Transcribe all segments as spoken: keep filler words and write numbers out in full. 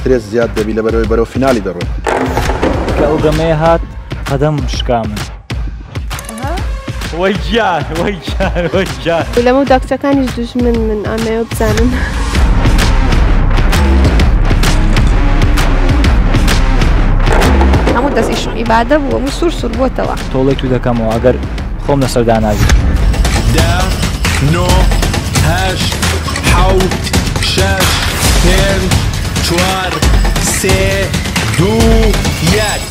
سترێس زیاد دەبی لە بەرەوەی بەرەو فینالی دەڕۆی کە ئەو گەمەیە هات قەدەم شکامن وەی گیان وەی گیان وەی گیان لەمە داکچەکانیش دوژمن من ئامەوە بزانم هەموو دەست ئیش ئیبادە بوو هەموو سوور سوور بۆتەوە تۆڵێک تو دەکەمەوە ئەگەر خۆم لەسەردا ناگیر ده نۆ هەشت حەوت شەش پێنج چوار سێ دوو یەک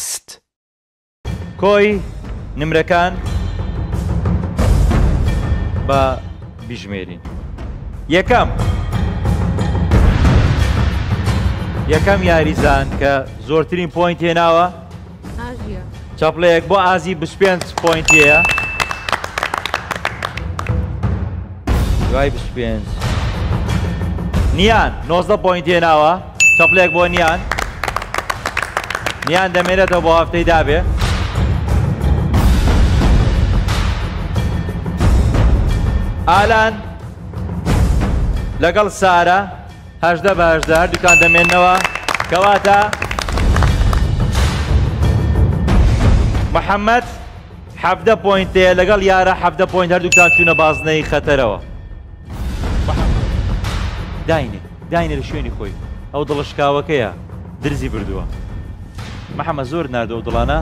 کۆی نمرەکان بە بیژمێرین یەکەم یەکەم یاریزان کە زۆرترین پۆینت هێناوە چاپلەیەک بۆ ئازی بیست و پێنج پۆینت هەیە دوای بیست و پێنج نیان نۆزدە پۆینت هێناوە چاپلەیەک بۆ نیان نیان دەمێنێتەوە بۆ هەفتەی دابێ ئالان لەگەڵ سارە هەژدە بە هەژدە هەردووکان دەمێننەوە کەواتە محەممەد حەفدە پۆینتەیە لەگەڵ یارە حەفدە پۆینت هەردووکتان چوونە بازنەی خەتەرەوە داینێ داینێ لە شوێنی خۆی ئەو دڵشکاوەکەیە درزی بردووە محەممەد زۆر ناردەوە دڵانە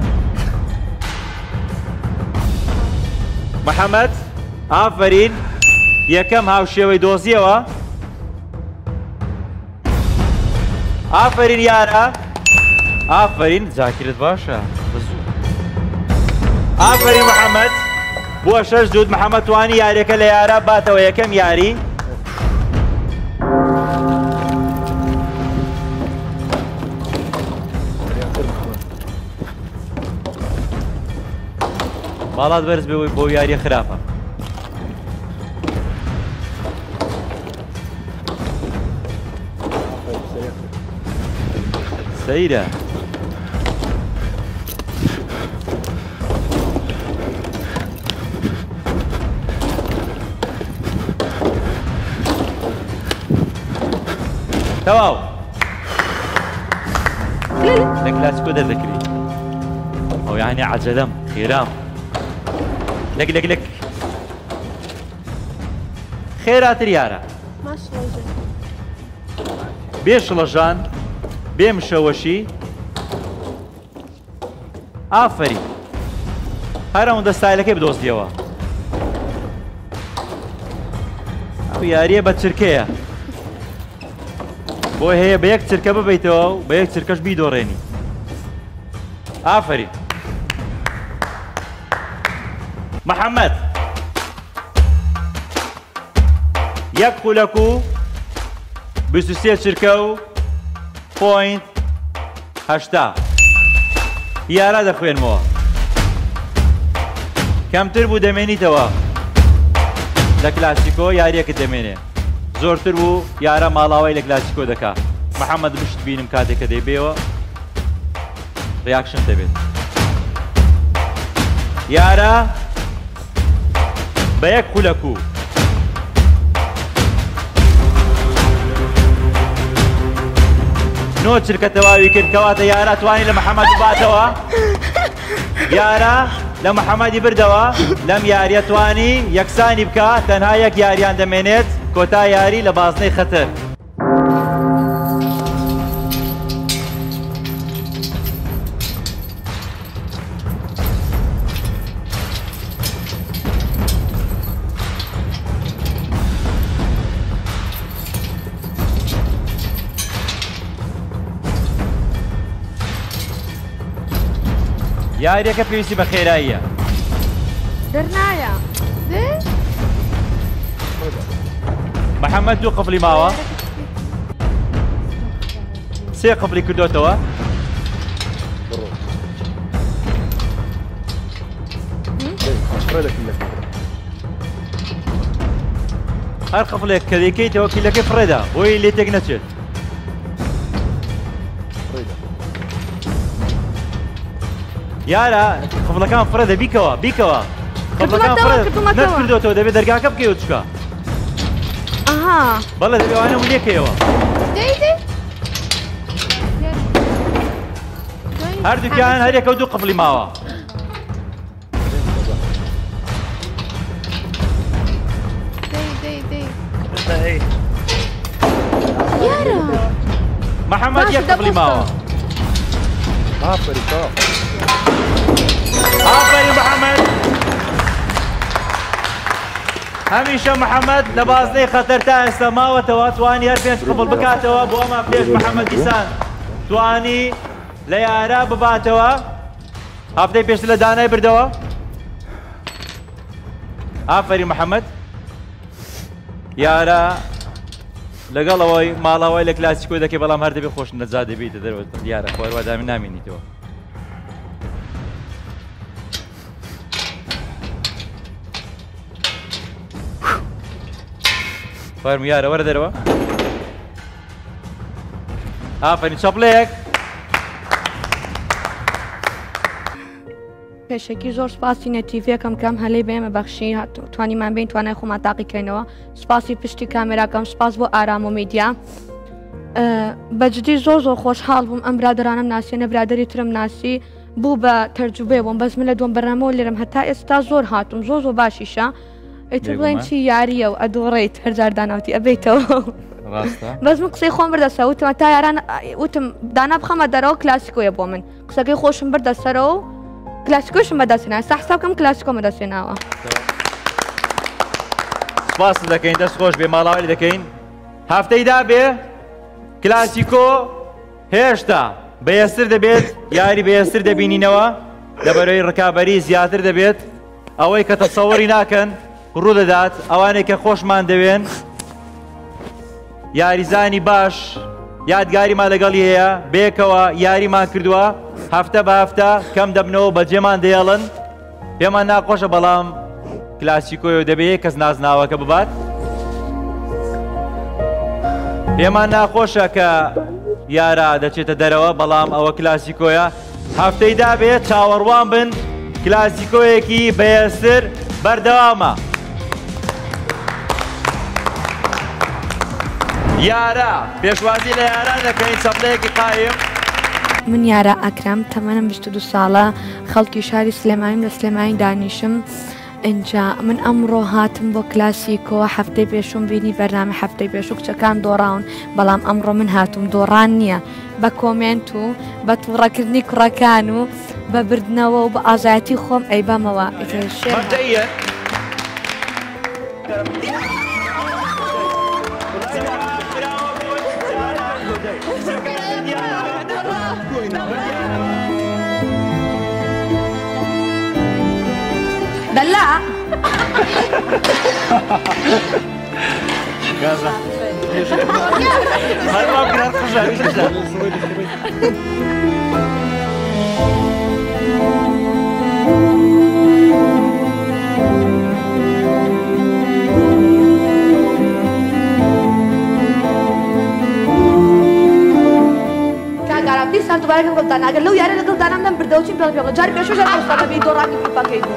محەممەد ئافرین یەکەم هاوشێوەی دۆزیەوە ئافرین یارە ئافرین زاکرت باشە بزوو ئافرین محەممەد بووە شەش دوود محەممەد توانی یاریەکە لە یارە باتەوە یەکەم یاری باڵات بەرز بێ بۆ یاریە خراپە سەیرە تەواو لە کلاسیکۆ دەردەکری ئەو یعنی عەجەلەم خێرام لەک لەک لەک خێراتر یارە بێ شڵەژان بێ مشەوەشی ئافەری هەر ئەوەندە ستایلەکەی بدۆزیەوە ئەو یاریە بە چرکەیە بۆی هەیە بە یەک چرکە ببیتەوە و بە یەک چرکەش بیدۆڕێنی ئافەری محەممەد یەک خولەک و بیست و سێ چرکە و پۆینت هەشتا یارە دەخوێنمەوە کەمتر بوو دەمێنیتەوە لە کلاسیکۆ یاریەکە دەمێنێ زۆرتر بوو یارە ماڵاوای لە کلاسیکۆ دەکا محەممەد بشت بینم کاتێکە دەیبێەوە ڕیاکشن دەبێت یارە بە یەک خولەک و نۆ چرکە تەواوی کرد کەواتە یارە توانی لە محەممەد بباتەوە یارە لە محەممەدی بردەوە لەم یاریە توانی یەکسانی بکە تەنها یەک یاریان دەمێنێت کۆتا یاری لە بازنەی خەتەر یاریەکە پێویستی بە خێراییە دەرنایە محەممەد دوو قفلی ماوە سێ قفلی کردوتەوە هەر قفلێک کە دەیکەیتەوە کیلەکەی فڕێدا بۆی لێ تێک نەچێت یارە قفڵەکان فرەدە بیکەوە بیکەوە قفڵەکان نەکردوتەوە دەبێت دەرگاکە بکەی و چکە ئەها بەڵێ دەبێوانە و لێکەوە هەردووکیان هەرێکە و دوو قفڵی ماوە. محەممەد یەک قفڵی ماوە. ئافەری کاک. ئافەری محەممەد. هەمیشە محەممەد لە بازنەی خەتەر تا ئێستا ماوەتەوە توانی هەر پێنج قفڵ بکاتەوە بۆ ئەمە پێش محەممەد دیسان توانی لە یارە بباتەوە. هەفتەی پێشتر لە دانای بردەوە. ئافەری محەممەد. یارە لەگەڵەوەی ماڵاوای لە کلاسیکۆی دەکەی بەڵام هەر دەبێ خۆش نەجا دەبیتە دەرەوە دیارە خۆی وادامی نامێنیتەوە. فەرموو یارە وەرە دەرەوە. ئافەرین چەپڵەیەک. پێشێکی زۆر سپاسی نەتیڤەکەم کەم هەلەی بێمە بەخشی توانیمان بین توانای خۆمان تاقیکەینەوە. سپاسی پشتی کامێراکەم، سپاس بۆ ئارام و میدیا. بەجددی زۆر زۆر خۆشحاڵ بووم ئەم برادرانم ناسیێنە برادری ترم ناسی بوو بە تەرجوبێ بووم بەس من لە دووەم بەرنامەوە لێرم هەتا ئێستا زۆر هاتووم زۆر زۆر باشیشە. ئیتر بڵێن چی یاریە و ئەدۆڕێیت هەرجار داناوتی ئەبێیتەوە. بەس من قسەی خۆم بردەسە وتمە تا یاران وتم دانا بخەمە دەرەوە کلاسیکۆیە بۆ من قسەکەی خۆشم بردەسەرەوە کلاسیکۆشم بەدەستێناوە سا حسابکەم کلاسیکۆ بەدەستێناوە. سپاس دەکەین دەست خۆش بێ ماڵاوای دەکەین. هەفتەی دابێ کلاسیکۆ هێشتا بەهێزتر دەبێت یاری بەهێزتر دەبینینەوە لەبەرەوەی ڕکابەری زیاتر دەبێت ئەوەی کە تەسەووری ناکەن ڕوو دەدات ئەوانێک کە خۆشمان دەوێن یاریزانی باش یادگاریمان لەگەڵی هەیە بێکەوە یاریمان کردووە هەفتە بە هەفتە کەم دەبنەوە بەجێمان دەیەڵن پێمان ناخۆشە بەڵام کلاسیکۆی دەبێت کەس نازناوەکە ببات پێمان ناخۆشە کە یارە دەچێتە دەرەوە بەڵام ئەوە کلاسیکۆیە هەفتەی دابێت چاوەڕوان بن کلاسیکۆیەکی بەهێزتر بەردەوامە یارە پێشوازی لە یاران دەکەین چەپڵەیەکی قایم من یارە ئەکرام تەمەنم بیست و دوو ساڵە خەڵکی شاری سلێمانیم لە سلێمانی دانیشم اینجا من ئەمڕۆ هاتم بۆ کلاسیکۆ هەفتەی پێشوم بینی بەرنامە هەفتەی پێشوو کچەکان دۆڕاون بەڵام ئەمڕۆ من هاتووم دۆڕان نییە بە کۆمنت و بە تووڕەکردنی کوڕەکان و بە بردنەوە و بە ئازایەتی خۆم ئەی بەمەوە دلع Gaza. Hadi bak biraz kızlar, güzel. Garanti sal dobarek am gultan agar lu yare gultan am dam berdauchin pel pel jar pesho jar ustana bi doran ni pakai itu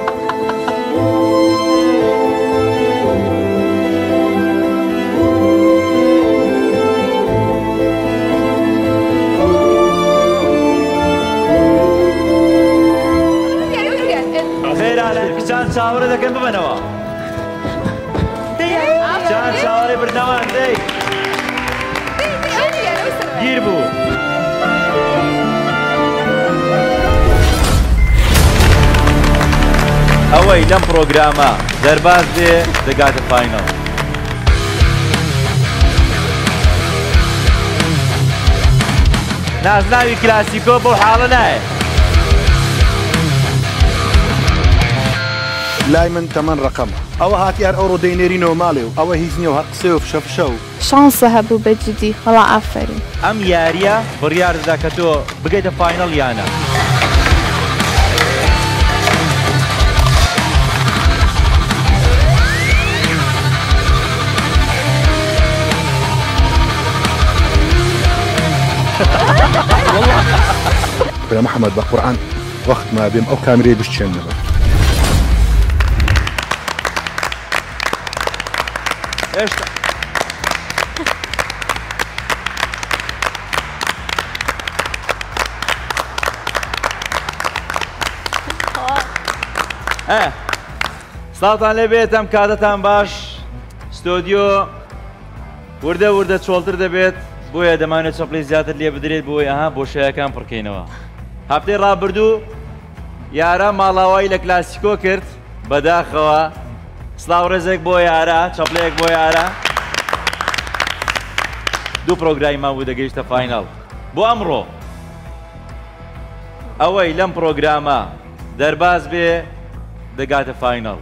خير عليك كان شاوري ذاك بمنوا كان شاوري برنامج دي يربو ئەوەی لەم پرۆگرامە دەرباز دێ دەگاتە فاینەڵ نازناوی کلاسیکۆ بۆ حاڵە نایە لای من تەمەن ڕقەمە ئەوە هاتیار ئەوڕۆ دەینێرینەوە ماڵێ و ئەوە هیچ نییە و هەر قسێ و فشەفشە و شانسە هەبوو بەجددی هەڵا ئافرین ئەم یاریە بڕیار دەدا کە تۆ بگەیتە فاینەڵ یانە برا محەممەد بە قورئان وەخت ما بێم ئەو کامرەی بشتێنەوە هێشتا ئە ساڵتان لێ بێت ئەم کاتتان باش ستۆدیۆ وردە وردە چۆڵتر دەبێت بۆیە دەمانێت چەپڵی زیاتر لێ بدرێت بۆی ئەها بۆشەیەکان پڕکەینەوە هەفتەی ڕابردوو یارە ماڵاوایی لە کلاسیکۆ کرد بەداخەوە سلااو ڕێزێک بۆ یارە چەپلەیەک بۆ یارە دوو پرۆگرامی مابوو دەگەیشتە فایناڵ بۆ ئەمڕۆ ئەوەی لەم پرۆگرامە دەرباز بێ دەگاتە فایناڵ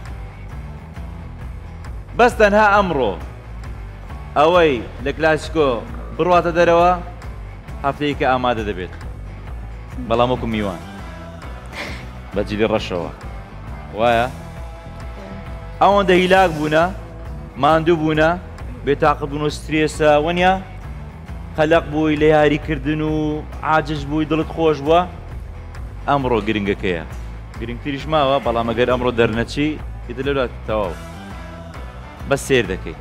بەس تەنها ئەمڕۆ ئەوەی لە کلاسیکۆ بڕواتە دەرەوە هەفتەیە کە ئامادە دەبێت بەڵام وەکو میوان بەجلی ڕەشەوە وایە ئەوەندە هیلاک بوونە ماندوو بوونە بێتاقەت بوون و سترێسە وەنیا خەلق بووی لە یاریکردن و عاجز بووی دڵت خۆش بووە ئەمڕۆ گرنگەکەیە گرنگتریش ماوە بەڵام ئەگەر ئەمڕۆ دەرنەچی ئیتر لەلات تەواو بەس سێر دەکەی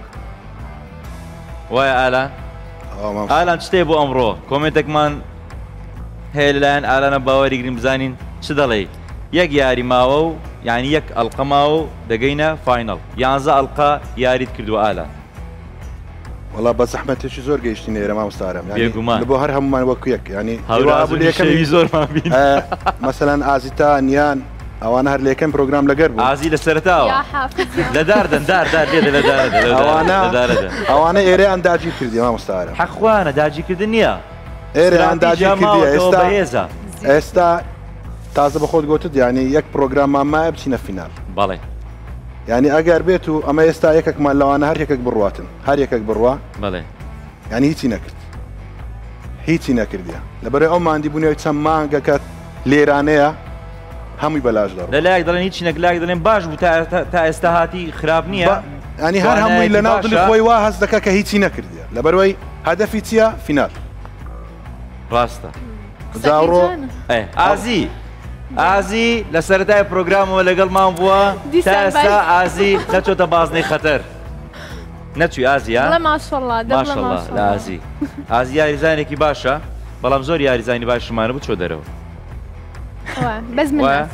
وایە ئالان ئالان شتێ بۆ ئەمڕۆ کۆمنتێکمان هەیە لەلایەن ئالانە باوەری گرین بزانین چ دەڵێ یەک یاری ماوە و یعنی یەک ئەڵقە ماوە و دەگەینە فاینەڵ یانزە ئەڵقە یاریت کردووە ئالان وڵا بە زەحمەتێکی زۆر گەیشتین ئێرە مامۆستارم بێگومان بۆ هەر هەمومان وەکو یەک ینی هەورازی زۆرمان بین مەسەلەن ئازیتا نیان ئەوانە هەر لەکەم پرۆگرام لەگەر بوو ئازی لە سەرتاوە لە داردن دار دار لێدە لە دارەدە ئەوانە ئێرەیان داگیر کردی مامۆستارم حەخوانە داگیرکردن نییە ئێرەیان داگیر کردی ئێستا هێزە ئێستا تازە بە خۆت گوتت ینی یەک پرۆگراممان مایە بچینە فینال بەڵێ ینی ئەگەر بێت و ئەمە ئێستا یەکێکمان لەوانە هەر یەکێک بڕواتن هەر یەکێک بڕوا بەڵێ ینی هیچی نەکرد هیچی نەکردیە لەبەرەوەی ئەو ماندی بوونەوەی چەند مانگەکەت لێرانەیە هەمووی بەلاژ دەڕ لە لایەک دەڵێن هیچ نەکلاک دەڵێن باش بوو تا ئێستا هاتی خراپ نییە ینی هەر هەمووی لە ناو دڵی خۆی وا هەست دەکە کە هیچی نەکردیە لەبەرەوەی هەدەفی چییە فینال ڕاستە زاڕۆ ئازی ئازی لە سەرەتای پرۆگرامەوە لەگەڵمان بووە تا ئێستا ئازی نەچۆتە بازنەی خەتەر نەچووی ئازیە ماشەڵڵا لە ئازی ئازی یاریزانێکی باشە بەڵام زۆر یاریزانی باشمانە بوو چۆ دەرەوە بەس من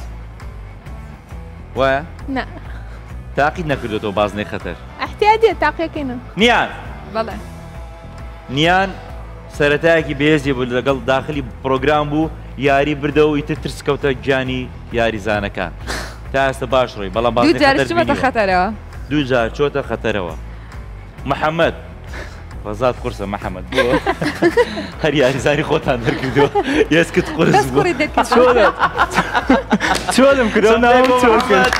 وایە نه تاقید نەکردێتەوە بازنەی خەتەر احتیاجیە تاقیەکەینە نیان بەڵێ نیان سەرەتایەکی بێزی بوو لەگەڵ داخلی پرۆگرام بوو یاری بردەوە ئیتر ترس کەوتە گیانی یاریزانەکان تا ئێستا باش ڕۆی بەڵام بازنەی خەتەرەوە دوو جار چۆتە خەتەرەوە محەممەد ڕزات قورسە محەممەد بۆ هەر یاریزانی خۆتان دەرکردەوە یسکت قرس چۆلم کردەوە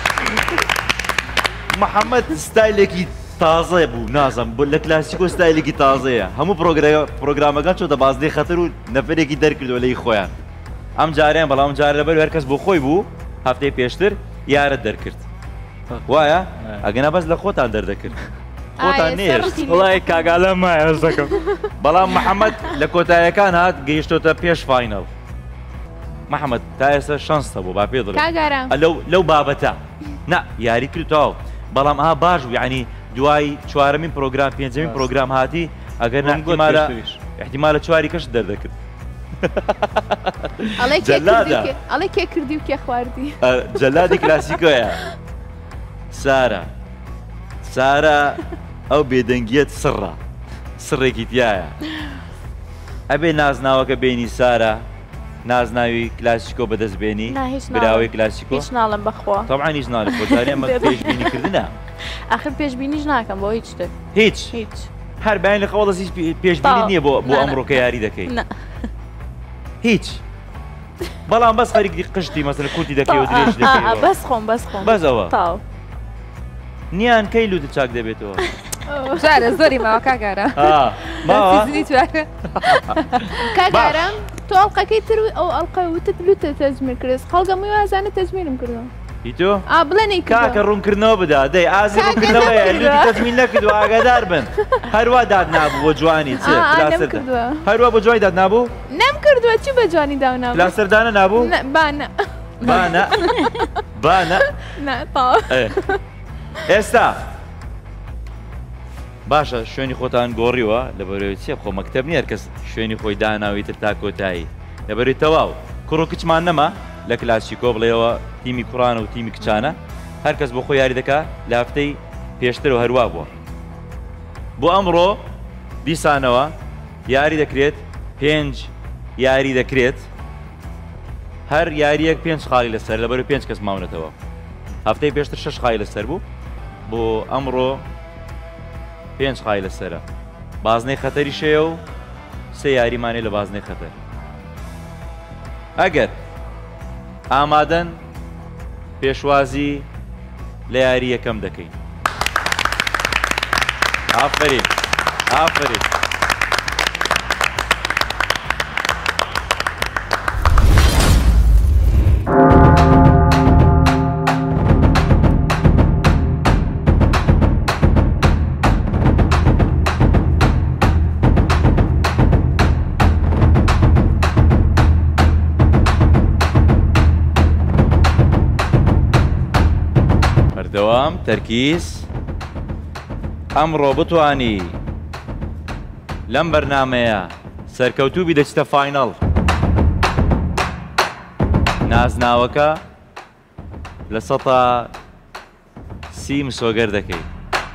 محەممەد ستایلێکی تازە بوو نازم بۆ لە کلاسیکۆ ستایلێکی تازەیە هەموو پرۆگرامەکان چۆتە بازنەی خەتەر و نەفرێکی دەرکردەوە لەی خۆیان ئەم جاریان بەڵام جارە لەبەر هەرکەس بۆ خۆی بوو هەفتەی پێشتر یارت دەرکرد وایە ئەگەنا بەس لە خۆتان دەردەکرد خۆتان نێشت وڵای کاگالە مایە هەست دەکەم بەڵام محەممەد لە کۆتاییەکان هات گەیشتۆتە پێش فاینەڵ محەممەد تا ئێستا شەنسە بوو با پێ دڵێ لەو بابەتە نا یاری کردتەوە بەڵام ئا باش بوو یعنی دوای چوارەمین پرۆگرام پێنجەمین پرۆگرام هاتی ئەگەر نەحتیمالە احتیمالە چواری کەش دەردەکرد ئەڵێ کێ کردی و کێ خواردی جەلادی کلاسیکۆیە سارە سارە ئەو بێدەنگیەت سڕە سڕێکی تایە ئەبێ نازناوەکە بینی سارە نازناوی کلاسیکۆ بەدەستبێنی براوەی کلاسیکۆ ناڵم بەخوا تەبعا هیچ ناڵێت بۆ جارێ ئەمە پێشبینیکردنە ئاخر پێشبینیش ناکەم بۆ هیچ شتێک هیچ هیچ هەر بەیان لە قەوڵەس هیچ پێشبینی نییە بۆ بۆ ئەمڕۆکە یاری دەکەی هیچ بەڵام بەس خەریکی قشتی مەسەلە کورتی دەکەی و درێژ دەکەی بەس خۆم بەس خۆم بەسەوە تاو نیان کەی لوتە چاک دەبێتەوە جارە زۆری ماوە کاگارە کاگارە تۆ ئەڵلقەکەی تر ئەو ئەڵلقە وتت لوتە تەزمیر کرد خەڵگە موی وازانە تەزمینم کردەوە هیتۆ بڵێنی کاکە ڕوونکردنەوە بدا دەی ئازی ڕوونکردنەوەی لوتی تەزمین نەکردو ئاگادار بن هەروە داد نابوو بۆ جوانی چ هەروە بۆ جوانی داد نابوو نەم کردووە چی بە جوانی داوناو پلاسەردانە نابوو بانە بانە بانە ئێستا باشە شوێنی خۆتان گۆڕیوە لەبەرەوەی چێ خۆ مەکتەب نیە کەس شوێنی خۆی داناوی تر تا کۆتایی لەبەری تەواو کوڕ و کچمان نەما لە کلاسیکۆ بڵێەوە تیمی کوڕانە و تیمی کچانە هەر کەس بۆ خۆی یاری دەکا لە هەفتەی پێشتر و هەروە بووە بۆ ئەمڕۆ دیسانەوە یاری دەکرێت پێنج یاری دەکرێت هەر یاریەک پێنج خاڵی لەسەر لەبەرەوەی پێنج کەس ماونەتەوە هەفتەی پێشتر شەش خاڵی لەسەر بوو بۆ ئەمڕۆ پێنج خاڵی لەسەرە بازنەی خەتەری شەیە و سێ یاریمانێ لە بازنەی خەتەر ئەگەر ئامادەن پێشوازی لە یاری یەکەم دەکەین ئافرین ئافرین بەردەوام تەرکیز ئەمڕۆ بتوانی لەم بەرنامەیە سەرکەوتوو بی دەچتە فاینەڵ نازناوەکە لە سەتا سی مسۆگەر دەکەیت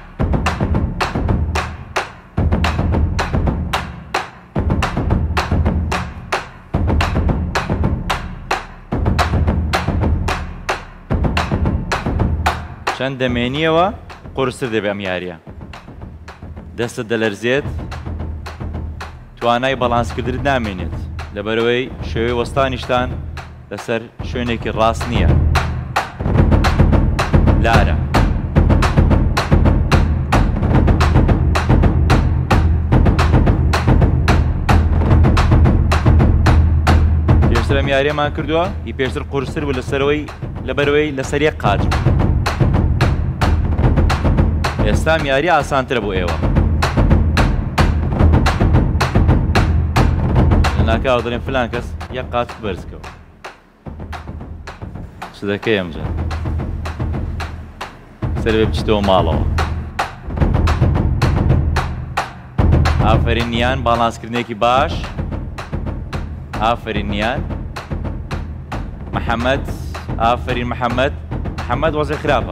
چەند دەمێنیەوە قورستر دەبێ ئەم یاریە دەستت دەلەرزێت توانای بەڵانسکردن نامێنێت لەبەرەوەی شێوەی وەستانیشتان لەسەر شوێنێکی ڕاست نییە لارە پێشتر ئەم یاریەمان کردووە هی پێشتر قورستر بوو لەسەرەوەی لەبەرەوەی لەسەر یەک قاچ بوو ئێستا یاری ئاسانترە بۆ ئێوە لە ناکاوە دەڵێن فلان کەس یەک قاچ بەرزکەوە چ دەکەی ئەمجا سەر بێ بچیتەوە ماڵەوە ئافرینیان باڵانسکردنێکی باش ئافرینیان محەممەد ئافرین محەممەد محەممەد وەزی خراپە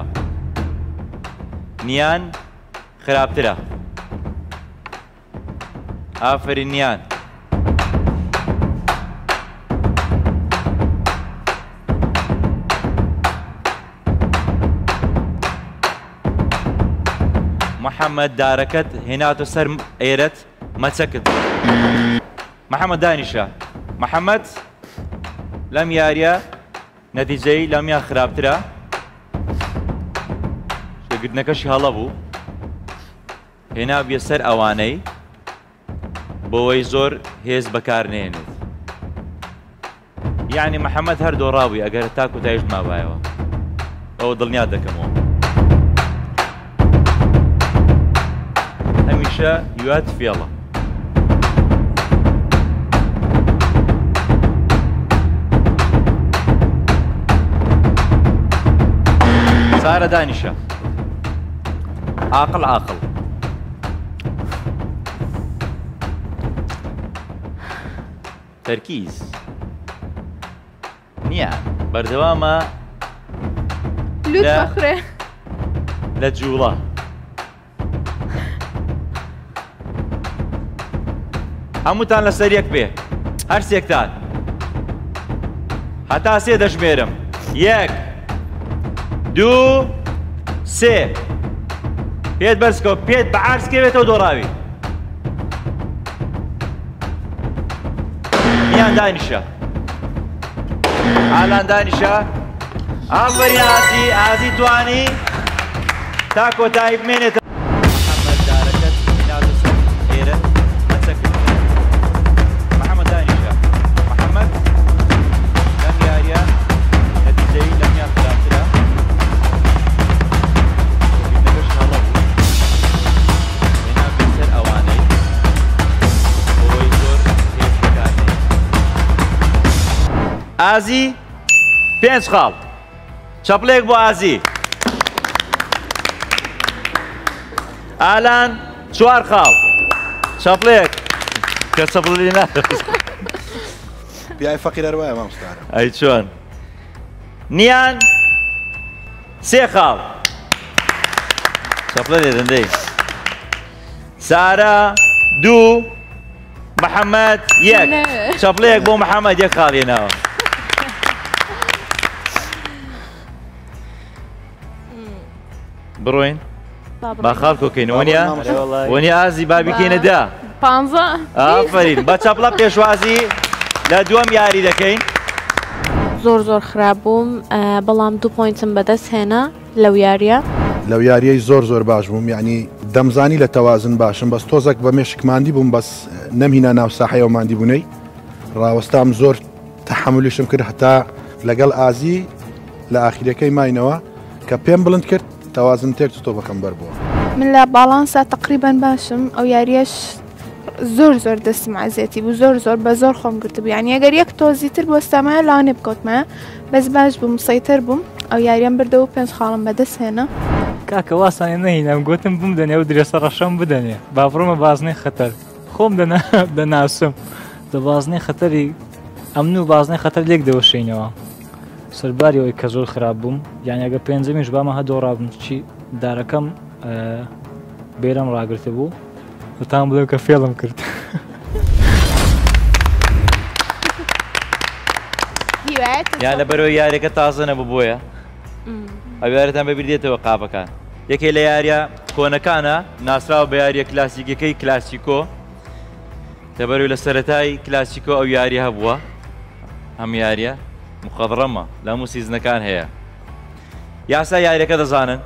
نیان خراپترە ئافرین نیان محەممەد دارەکەت هێناتە سەر ئێرەت مەچەکت محەممەد دانیشە محەممەد لەم یاریە نەتیجەی لەمیان خراپترە گردنەکەشی هەڵە بوو هێنا بێ سەر ئەوانەی بۆەوەی زۆر هێز بەکارنێنێت یعنی محەممەد هەر دۆڕاوی ئەگەر تا کۆتاییش مابایەوە ئەوە دڵنیا دەکەمەوە هەمیشە یوات فێڵە سارە دانیشە عاقل عاقل تەرکیز نییە بەردەوامە لوت بەخرێ لە جوڵە هەمووتان لەسەر یەک بێ هەر سێکتان هەتا سێ دەژمێرم یەک دوو سێ پێت بەرزکەوە پێت بە عارسکەوێتەوە دۆڕاوی میان دانیشە ئالان دانیشە ئافرین ئازی ئازی توانی تا کۆتایی بمێنێتە محەممەد دارەکەت هێناتە سەر ئێرە مەچەکرد محەممەد دانیشە محەممەد لەم یاریە نەتیجەی لەمیان خراپترە ئازی پێنج خاڵ چەپڵێک بۆ ئازی ئالان چوار خاڵ چەپڵێک کە چەپڵی ناکەوێت پیاوی فەقیر هەروایە مامۆستارە ئەی چۆن نیان سێ خاڵ چەپڵە لێ دەندەی سارا دوو محەممەد یەک چەپڵەیەک بۆ محەممەد یەک خاڵ هێناوە بڕۆین با خاڵ کۆکەین وەنیا وەنیا ئازی بابیکەینە دا پانزە ئافرین بە چەپڵە پێشوازی لە دووەم یاری دەکەین زۆر زۆر خراپ بووم بەڵام دوو پۆینتم بەدەست هێنا لەو یاریە لەو یاریەی زۆر زۆر باش بووم یعنی دەمزانی لە تەوازن باشم بەس تۆزێک بە مێشکماندی بووم بەس نەمهینە ناو ساحەیە ماندی بوونەی ڕاوەستام زۆر تەحملیشم کرد هەتا لەگەڵ ئازی لە ئاخیرەکەی ماینەوە کە پێم بڵند کرد تەوازن تێک تۆ بەکەم بەر بووە من لە باڵانسا تقریبان باشم ئەو یاریەش زۆر زۆر دەستم عزیەتی بوو زۆر زۆر بە زۆر خۆم گرت بوو یعنی ئەگەر یەک تۆزی تر بۆ سامایە لاوانێ بکەوتمە بەس باش بووم سەیتر بووم ئەو یاریان بردەوە پێنج خاڵم بەدەست هێنا کاکە واسانێ نەهینم گوتم بووم دەنێ و درێسە ڕەشەم بدەنێ با بڕۆمە بازنەی خەتەر خۆم دەناسم دە بازنەی خەتەری ئەمن و بازنەی خەتەر لێک دەوەشینەوە سەرباری ئەوەی کە زۆر خراپ بووم یان ئەگە پێنجەمیش بامە هەدۆڕابم چی دارەکەم بێرەم ڕاگرتە بوو وتان بڵێ کە فێڵم کرد یان لە بەرەوەی یاریەکە تازە نەبوو بۆیە ئەو یاریتان بەبیردێتەوە قاپەکان یەکێ لە یاریە کۆنەکانە ناسراوە بە یاریە کلاسیکەکەی کلاسیکۆ لەبەرەوەی لە سەرەتای کلاسیکۆ ئەو یاریە هەبووە هەم یاریە مخەضڕەمە لە هەموو سیزنەکان هەیە یاسا یاریەکە دەزانن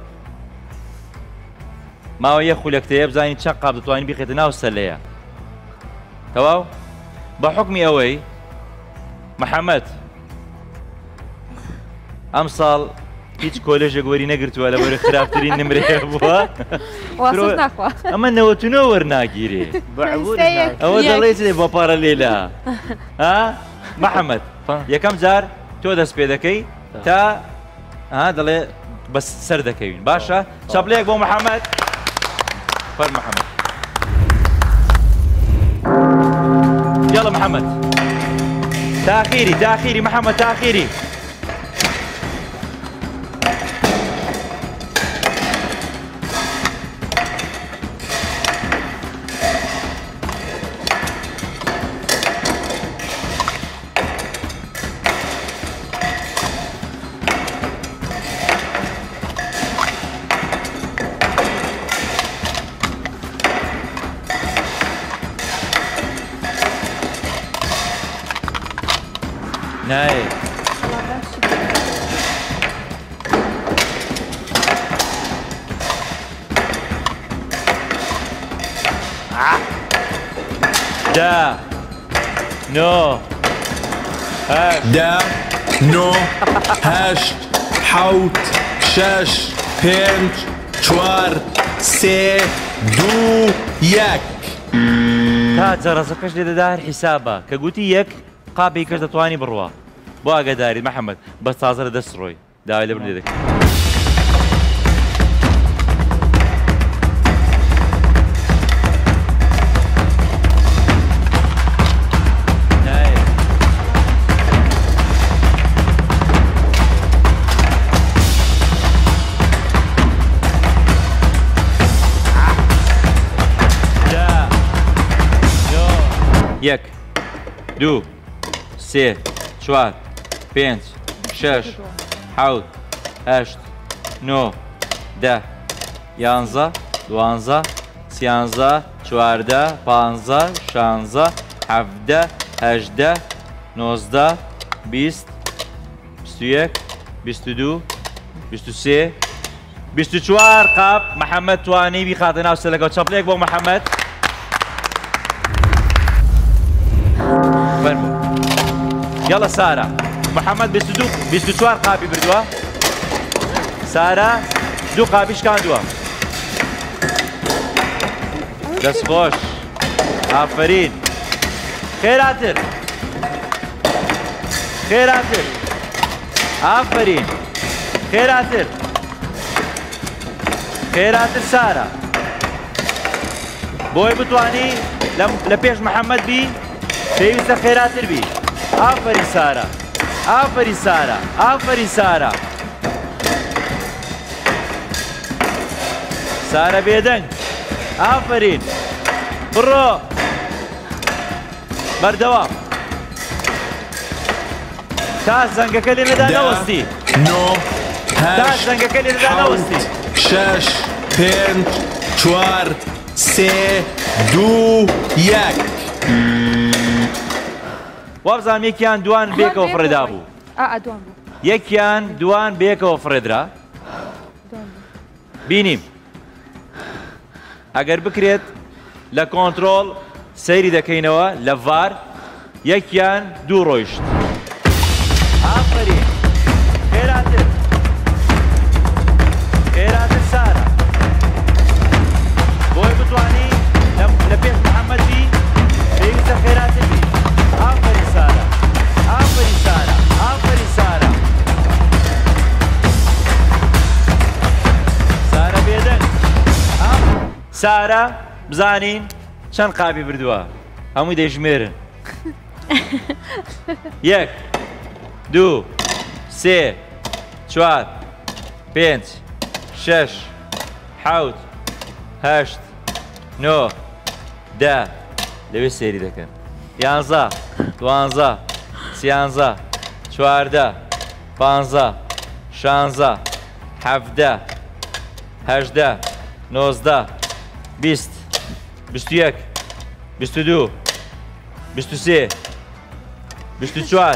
ماوە یە خولەکتەیە بزانین چەند قاپ دەتوانین بیخێتە ناو سەلەیە تەواو بە حوکمی ئەوەی محەممەد ئەم ساڵ هیچ کۆلێژێک وەری نەگرتووە لە بەرە خراپترین نمرێ بووە ئەمە نەوەتونەوە وەرناگیرێ ئەوە دەڵێت لێ بە پارە لێلا محەممەد یەکەم جار تۆ دەست پێ دەکەی تا دەڵێ بەس سەر دەکەوین باشە چەپڵەیەک بۆ محەممەد فەر محەممەد یاڵە محەممەد تاخیری تاخیری محەممەد تاخیری نایە دا نۆ دا نۆ هەشت حەوت شەش پێنج چوار سێ دوو یەک تا جەڕەزەکەش لێ دەدا هەر حیسابە کە گوتی یەک قاپی کرد دەتوانی بڕوە بۆ ئاگاداری محەممەد بەس تازە لە دەست ڕۆی داوای لە بردێ دەکەی یەک دوو سێ چوار پێنج شەش حەوت هەشت نۆ دە یانزە دوانزە سیانزە چواردە پانزە شانزە حەڤدە هەژدە نۆزدە بیست بیست و یەک بیست و دوو بیست و سێ بیست و چوار قاپ محەممەد توانی بیخاتە ناو سەلەکەوە چەپڵێک بۆ محەممەد يلا سارة محمد بیست و دوو بیست و چوار قابی بردووە سارة دوو قابیش کاندووە دەست خۆش ئافرین خێراتر خێراتر ئافرین خێراتر خێراتر سارة بۆی بتوانی لە پێش محەممەد بی پێویستە خێراتر بی ئافرین سارە ئافەری سارە ئافەری سارە سارە بێدەنگ ئافەرین بڕۆ بەردەوام تا زەنگەکە لێ نەدا نەوەستی نۆ تا هەشت زەنگەکە لێ نەدا نەوەستی شەش پێنج چوار سێ دوو یەک وابزانام یەکیان دوان بێکەوە فڕێدا بوو ئەدوان بوو یەکیان دوان بێکەوە فڕێدرا بینیم ئەگەر بکرێت لە کۆنتڕۆڵ سەیری دەکەینەوە لە ڤار یەکیان دوو ڕۆیشت ئافەرین خێراتر خێراتر سارە بۆی بتوانی لە پێش محەممەدی پێویستە خێراتر بی ئافەری سارە ئافەری سارە ئافەری سارە سارە بێدەنگ سارە بزانین چەند قاپی بردووە هەمووی دەیژمێرن یەک دوو سێ چوار پێنج شەش حەوت هەشت نۆ دە لەوێ سێری دەکەن یانزە دوانزە سیانزە چواردە پانزە شانزە حەڤدە هەژدە نۆزدە بیست بیست و یەک بیست و دوو بیست و سێ بیست و چوار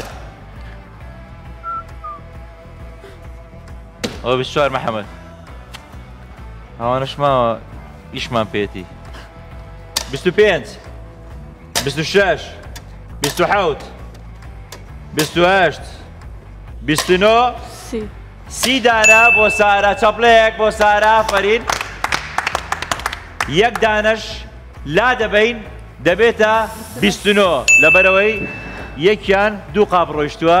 ئەوە بیست و چوار محەممەد ئەوانش ماوە ئیشمان پێێتی بیست و پێنج بیست و شەش بیست و حەوت بیست و هەشت بیست و نۆ سی دانە بۆ سارە چەپڵەیەک بۆ سارە ئافەرین یەک دانەش لا دەبەین دەبێتە بیست و نۆ لەبەرەوەی یەکیان دوو قاپ ڕۆیشتووە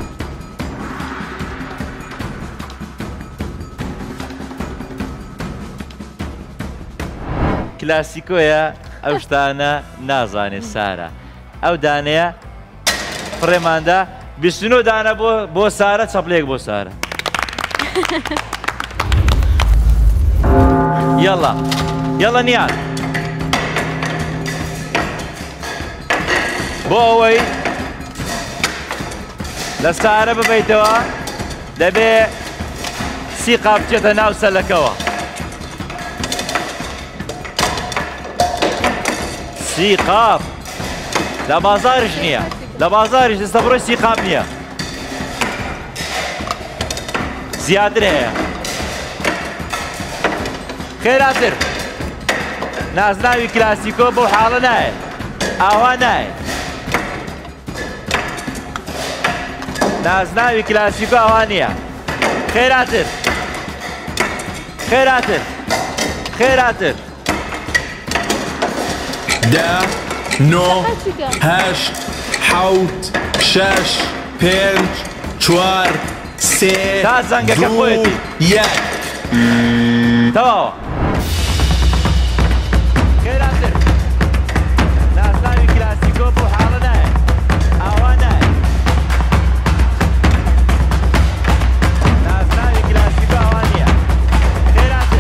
کلاسیکۆیە ئەو شتانە نازانێت سارە ئەو دانەیە فڕێماندا بیست و نۆ دانە بۆ سارە چەپڵێک بۆ سارە یەڵا یەڵە نیان بۆ ئەوەی لە سارە ببەیتەوە دەبێ سی قاپ بچێتە ناو سەلەکەوە سی قاپ لە بازارش نییە لە بازاریش ئێستا بڕۆی سی قاپ نییە زیاتر هەیە خێراتر نازناوی کلاسیکۆ بۆ حاڵە نایە ئاوا نایە نازناوی کلاسیکۆ ئاوا نییە خێراتر خێراتر خێراتر دە نۆ هەشت حەوت شەش پێنج چوار سێ تا زەنگەکە خۆیەتی یەک تەواوە خێراتر نازناوی کلاسیکۆ بۆ حاڵە نایە ئاوا نایە نازناوی کلاسیکۆ ئاوا نییە خێراتر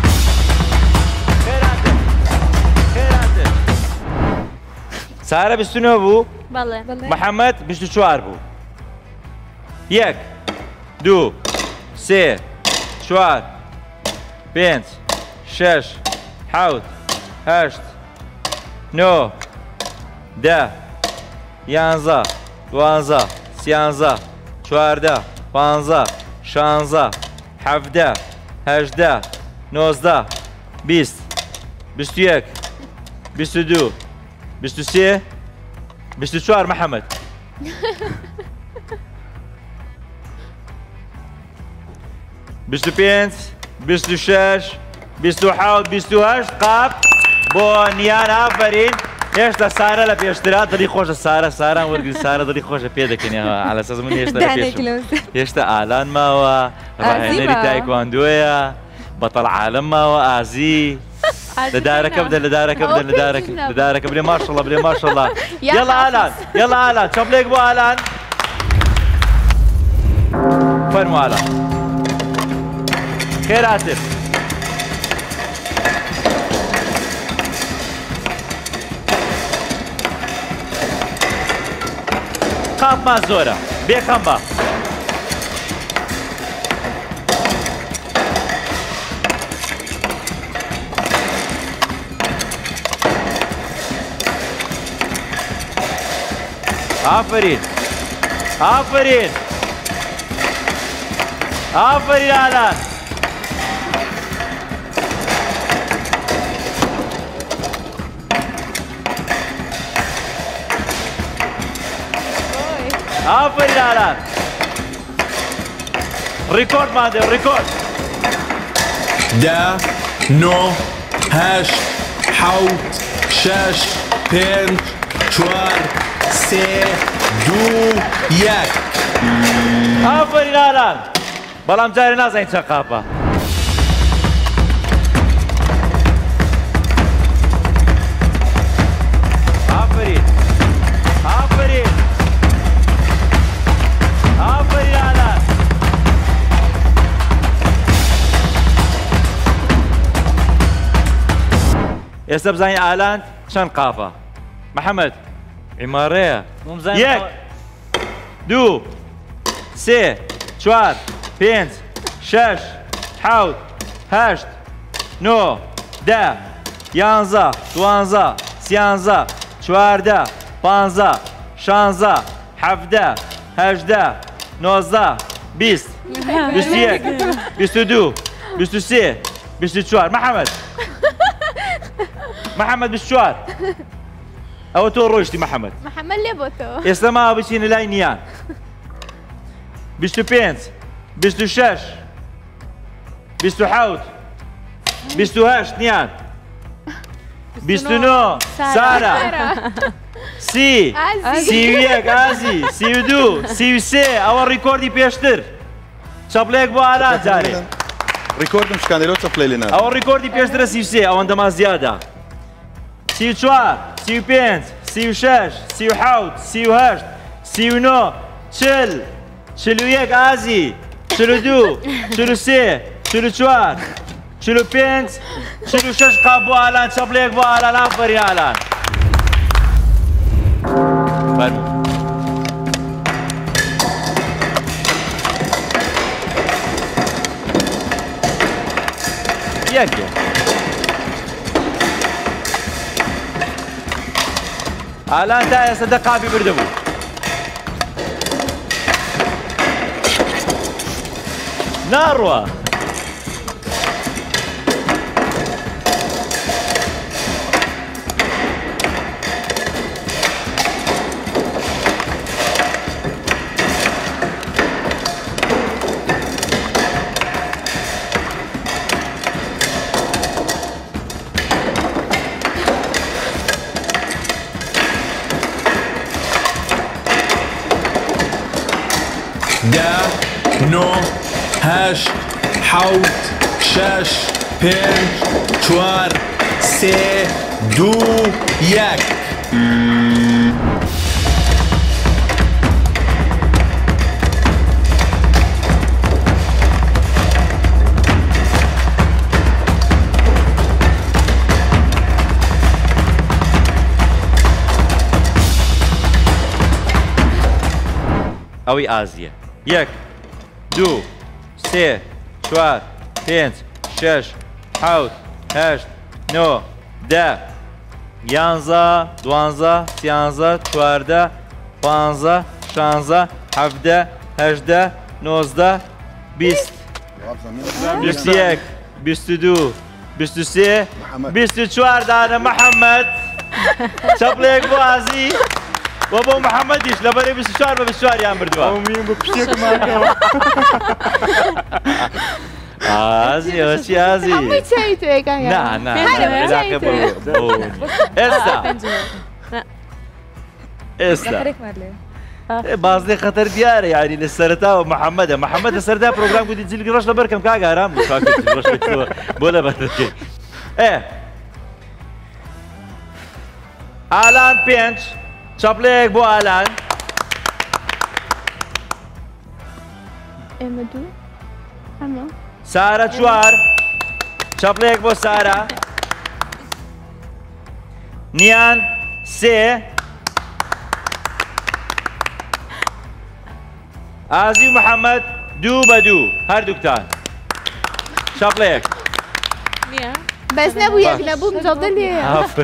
خێراتر خێراتر سارە بیست و نۆ بوو محەممەد بیست و چوار بوو یەک دوو سێ چوار پێنج شەش حەوت هەشت نۆ دە یانزە دوانزە سیانزە چواردە پانزە شانزە حەڤدە هەژدە نۆزدە بیست بیست و یەک بیست و دوو بیست و سێ بیست و چوار محەممەد بیست و پێنج بیست و شەش بیست و حەوت بیست و هەشت قاپ بۆ نیان ئافەرین هێشتا سارە لە پێشترا دڵی خۆشە سارە ساران وەرگری سارە دڵی خۆشە پێ دەکەنیەوە ئالەسەز من هێشتا لە پێشم هێشتا ئالان ماوە ڕاهێنەری تایکواندۆیە بەتەڵ عالەم ماوە ئازی لە دارەکە بدە لە دارەکە بدە لە دارەکە لە دارەکە بڵێ ماشەڵڵا بڵێ ماشەڵڵا یەڵا ئالان یەڵا ئالان چەپڵێک بۆ ئالان فەرموو ئالان خێراتر قاپمان زۆرە بێخەم بە ئافرین ئافرین ئافرین ئالان ئافرین ئالان ڕیکۆردمان دێ ڕیکۆرد ده نۆ هەشت حەوت شەش پێنج چوار سێ دوو یەک ئافرین ئالان بەڵام جارێ نازانین چەند قاپە ئافرین ئافرین ئافرین ئالان ئێستا بزانین ئالان چەند قاپە محەممەد عیمارەیە یەک دوو سێ چوار پێنج شەش حەوت هەشت نۆ دە یانزە دوانزە سیانزە چواردە پانزە شانزە حەڤدە هەژدە نۆزدە بیست بیست و یەک بیست و دوو بیست و سێ بیست و چوار محەممەد محەممەد بیست و چوار ئەوە تۆ ڕۆیشتی محەممەد محەممەد لێ بۆ تۆ ئێستا ما بچینە لای نیان بیست و پێنج بیست و شەش بیست و حەوت بیست و هەشت نیان بیست و نۆ سارە سی سی و یەک ئازی سی و دوو سی و سێ ئەوە ڕیکۆردی پێشتر چەپڵەیەک بۆ ئالان جارێ ڕیکۆردم شکاندەرەوە چەپڵێ لێ ناوە ئەوە ڕیکۆردی پێشترە سی و سێ ئەوەندەما زیادە سی و چوار سی و پێنج سی و شەش سی و حەوت سی و هەشت سی و نۆ چل چل و یەک ئازی چل و دوو چل و سێ چل و چوار چل و پێنج چل و شەش قاپ بۆ ئالان چەپڵەیەک بۆ ئالان ئافرین ئالان فەرموو یەک یەک ئالان تا ئێستا دە قاپی بردەبوو ناڕوە ده نۆ هەشت حەوت شەش پێنج چوار سێ دوو یەک ئەوەی ئازیە یەک دوو سێ چوار پێنج شەش حەوت هەشت نۆ دە یانزە دوانزە سیانزە چواردە پانزە شانزە حەڤدە هەژدە نۆزدە بیست بیست و یەک بیست و دوو بیست و سێ بیست و چوار دانە محەممەد چەپڵەیەک بۆ ئازی و بۆ محەممەدیش لەبەرەی بیست و چوار بە بیست و چواریان بردووە ئازی ئەوە چی ئازی نا نا عێلاقە بۆ ئێستا ئێستا بازدەی خەتەر دیارە یاری لە سەرەتاوە محەممەدە محەممەد لە سەردا پرۆگرام گوتی جیلگی ڕۆژ لە بەرکەم کاگارام بۆ لە بەردەکەی ئێ ئالان پێنج چەپڵەیەک بۆ ئالان ئێمە دوو ئەمە سارە چوار چەپڵەیەک بۆ سارە نیان سێ ئازی و محەممەد دوو بە دوو هەردووکتان چەپڵەیەک بەس نەبوو یەک نەبوو جەڵدە لێ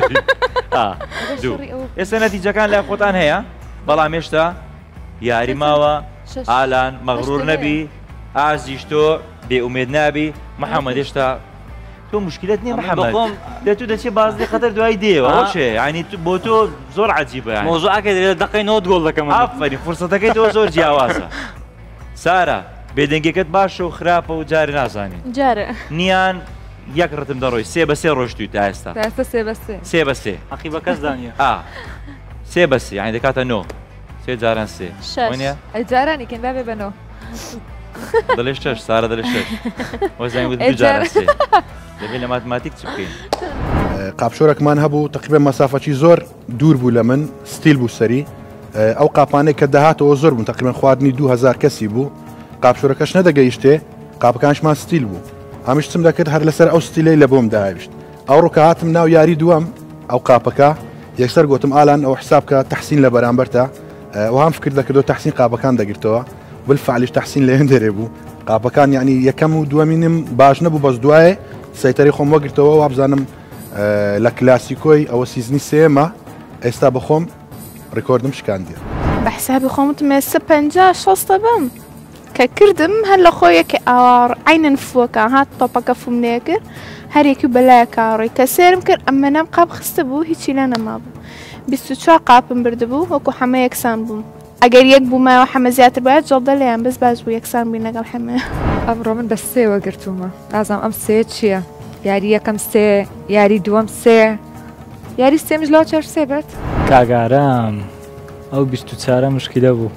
دوو ئێستا نەتیجەکان لای خۆتان هەیە بەڵام هێشتا یاری ماوە ئالان مەغڕور نەبی ئازیش تۆ بێئومێد نابی محەممەد هێشتا تۆ مشکلت نییە محەممەد دە تو دەچێت بازی خەتەر دوای دێوە شێ ینی بۆ تۆ زۆر عجیبە مۆزوعەکە دەوێت دقەی نۆ گۆڵ دەکەم ئافرین فرسەتەکەی تۆ زۆر جیاوازە سارە بێدەنگەکەت باشە و خراپە و جارە نازانین جارە نیان یەک ڕتم دەڕۆی سێ بە سێ ڕۆشتوی تا ئێستا سێ بە سێ سێ بە سێ عقی بە کەس دانیە ئا سێ بە سێ یعنی دەکاتە نۆ سێ جاران سێ وانە ئەی جارانی کەن بابێ بەنەوە دەڵێ شەش سارە دەڵێ شەش وەزانی وت دوو جاران سێ دەبێت لە ماتماتیک چ بکەین قاپشۆرەکمان هەبوو تقریبا مەسافەکی زۆر دوور بوو لە من ستیل بوو سەری ئەو قاپانەی کە دەهاتەوە زۆر بوون تقریبا خواردنی دوو هەزار کەسی بوو قاپشۆرەکەش نەدەگەیشتێ قاپەکانشمان ستیل بوو هەمیشتم دەکرد هەر لەسەر ئەو ستیلەی لە بۆم داویشت ئەو ڕووکە هاتم ناو یاری دووەم ئەو قاپەکە یەکسەر گوتم ئالان ئەو حسابکە تەحسین لە بەرامبەرتە وام فکر دەکردەوە تەحسین قاپەکان دەگرتەوە بالفعلیش تەحسین لەوێن دەرێ بوو قاپەکان یعنی یەکەم و دووەمینم باش نەبوو بەس دوایێ سەیتەری خۆم وەگرتەوە وابزانم لە کلاسیکۆی ئەوە سیزنی سێمە ئێستا بەخۆم ڕێکۆردم شکاندیە بە حسابی خۆمتمێ سە پەنجا شەستە بم کە کردم هەر لە خۆیەکە ئاوار عینەن فووەکە هات تۆپەکە فوم لێ کرد هەرێکی بەلایە کاڕۆی کە سێرم کرد ئەمە نەم قاپ خستە بوو هیچی لە نەما بوو بیست و چوار قاپم بردبوو وەکو حەمە یەکسان بووم ئەگەر یەک بوومایەوە حەمە زیاتر باید جەڵدە لێیان بەس باش بوو یەکسان بووین لەگەڵ حەمە ئەمڕۆ من بە سێوە گرتومە ئازام ئەم سێ چییە؟ یاری یەکەم سێ یاری دووەم سێ یاری سێمش لەوە چەر سێ بێت کاگارام ئەو بیست و چارە مشکلە بوو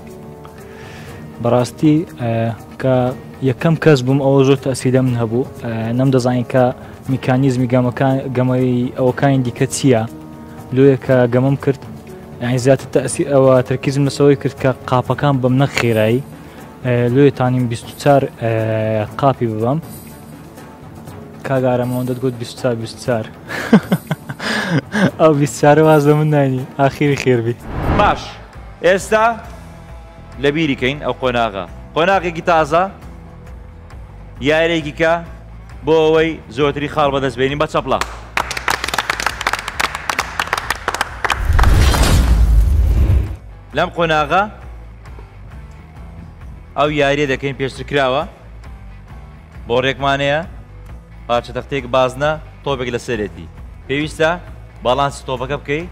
بەڕاستی کە یەکەم کەس بووم ئەوە زۆر تەسیدە من هەبوو نەم دەزانین کە میکانیزمی گەمەی ئەوەکانی دیکە چییە لۆیە کە گەمەم کرد یعنی زیاتر تەسی ئەوە تەرکیزم لەسەوەی کرد کە قاپەکان بەم نەک خێرایی لۆیتانیم بیست و چوار قاپی ببەم کاگارەمەوە دەتگوت بیست و چوار بیست و چوار ئەو بیست و چارە واز لە من نانی ئاخیری خێربی باش ئێستا لە بیریکەین ئەو قۆناغا قۆناغێکی تازە یارێکی کە بۆ ئەوەی زۆرتری خاڵ بەدەست بێنین بە چەپڵە لەم قۆناغا ئەو یاریە دەکەین پێشتر کراوە بۆ ڕێکمانەیە پارچە تەختەیەک بازنە تۆپێک لەسەرێتی پێویستە باڵانسی تۆپەکە بکەی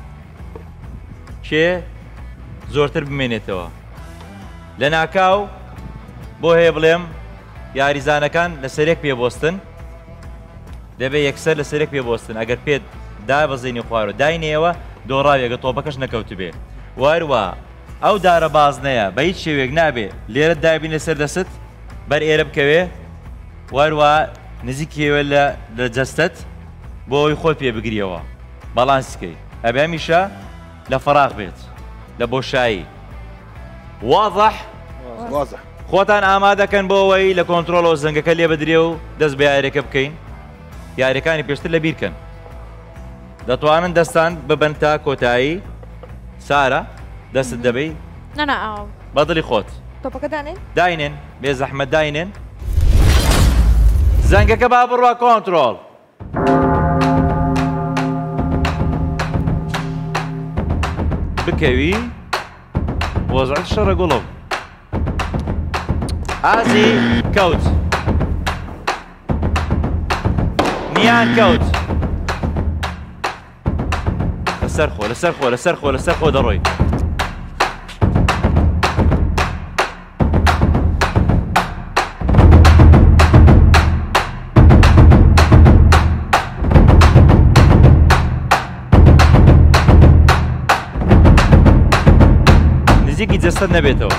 کێ زۆرتر بمێنێتەوە لە ناکاو بۆ هەیە بڵێم یاریزانەکان لەسەرێک پێبۆستن دەبێت یەکسەر لەسەرێک پێبۆستن ئەگەر پێت دا بەزینی خوارە داینەوە دۆڕاوێگە تۆپەکەش نەکەوت بێ واروە ئەو دارە بازنەیە بە هیچ شێوێک نابێ لێرە دابین لەسەر دەست بەر ئێرە بکەوێ واروە نزیکەوە لە جەستت بۆ ئەوی خۆت پێ بگریەوە باڵانسیکەی ئەبێ هەمیشە لە فەراغ بێت لە بۆشایی واضح خۆتان ئامادەکەن بۆ ئەوەی لە کۆنتترۆلەوە زەنگەکە لێ بدرێ و دەست بە یاریەکە بکەین یاریەکانی پێشتر لە بیرکەن دەتوانن دەستان ببەن تا کۆتایی سارە دەست دەبەی بەدڵی خۆت تۆپەکە دانێن داینێن بێ زەحمەت داینێن زەنگەکە با بڕوا کۆنتترۆل بکەوی وەزعت شەڕە گوڵم ئازی کەوت نیان کەوت لەسەر خۆ لەسەر خۆ لەسەر خۆ لەسەر خۆ دەڕۆی نزیکی جەستەت نەبێتەوە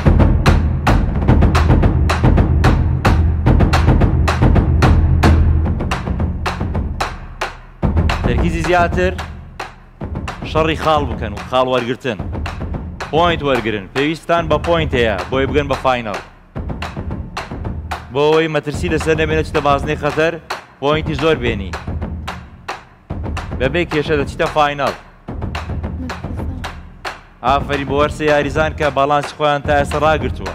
تەرکیزی زیاتر شەڕی خاڵ بکەن و خاڵ وەرگرتن پۆینت وەرگرن پێویستان بە پۆینت هەیە بۆی بگەن بە فاینەڵ بۆ ئەوەی مەترسی لەسەر نەبێنێت چتە بازنەی خەتەر پۆینتی زۆر بێنی بەبێ کێشە دەچیتە فاینەڵ. ئافەری بۆ وەرسە یاریزان کە باڵانسی خۆیان تا ئێستا ڕاگرتووە.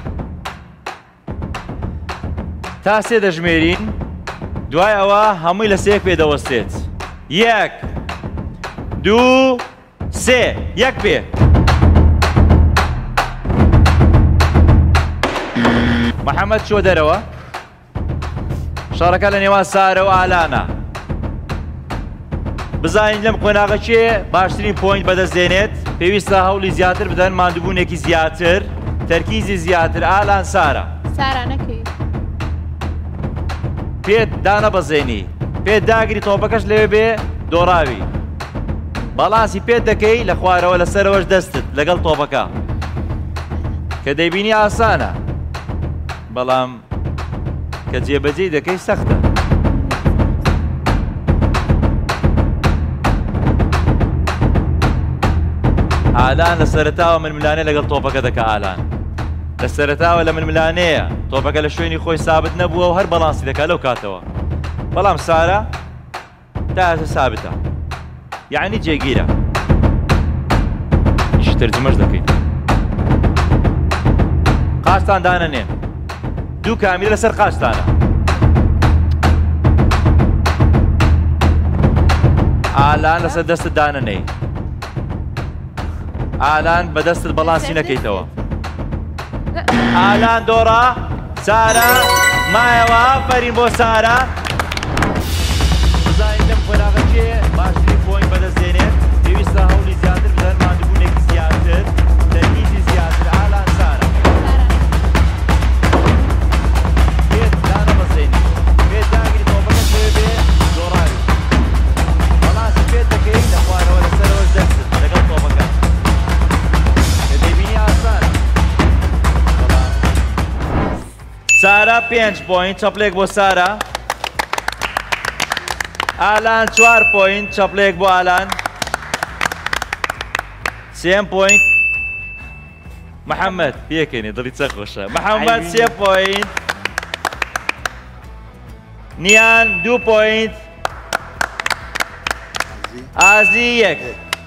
تا سێ دەژمێرین دوای ئەوە هەمووی لە سێک پێدەوەستێت. یەک دوو سێ یەک پێ. محەممەد چۆ دەرەوە شەڕەکە لە نێوان سارە و ئالانە. بزانین لەم قۆناغە چێ باشترین پۆینت بەدەستێنێت. پێویستە هەوڵی زیاتر بدەن ماندووبوونێکی زیاتر تەرکیزی زیاتر. ئالان سارە سارە نەکەی پێت دانەبەزێنی پێت داگری تۆپەکەش لەوێ بێ دۆڕاوی باڵانسی پێت دەکەی لە خوارەوە لەسەرەوەش دەستت لەگەڵ تۆپەکە کە دەیبینی ئاسانە بەڵام کە جێبەجێی دەکەی سەختە. ئالان لە سەرەتاوە منملانێ لەگەڵ تۆپەکە دەکە. ئالان لە سەرەتاوە لە منملانەیە تۆپەکە لە شوێنی خۆی سابت نەبووە و هەر بەڵانسی دەکات لەو کاتەوە. بەڵام سارە تا ئێستا سابتە یعنی جێگیرە ئیشی تەرجمەش دەکەین. قاچتان دانەنێن دوو کامیرە لەسەر قاچتانە. ئالان لەسەر دەستت دانەنەی. ئالان بەدەستت بەڵانسی نەکەیتەوە. ئالان دۆڕا سارە مایەوە فەرین بۆ سارە. بزانین لەم قۆناغە چێ باشترین پۆینت بەدەستێنێت. پێویستە هەوڵی زیاتر بدەن ماندووبوونێکی زیاتر تەرکیزی زیاتر. ئالان سارە پێت دانەبەزێنی پێت داگری تۆپەکەت لێ بێ دۆڕاوی بەڵانسی پێت دەکەی لە خوارەوە لەسەرەوەش دەستت لەگەڵ تۆپەکە کە دەیبینی ئاسانە. سارە پێنج پۆینت چەپلێک بۆ سارە. ئالان چوار پۆینت چەپلێک بۆ ئالان. سێم پۆینت محەممەد پێکەنی دڵی چە خۆشە. محەممەد سێ پۆینت. نیان دوو پۆینت. ئازی یەک.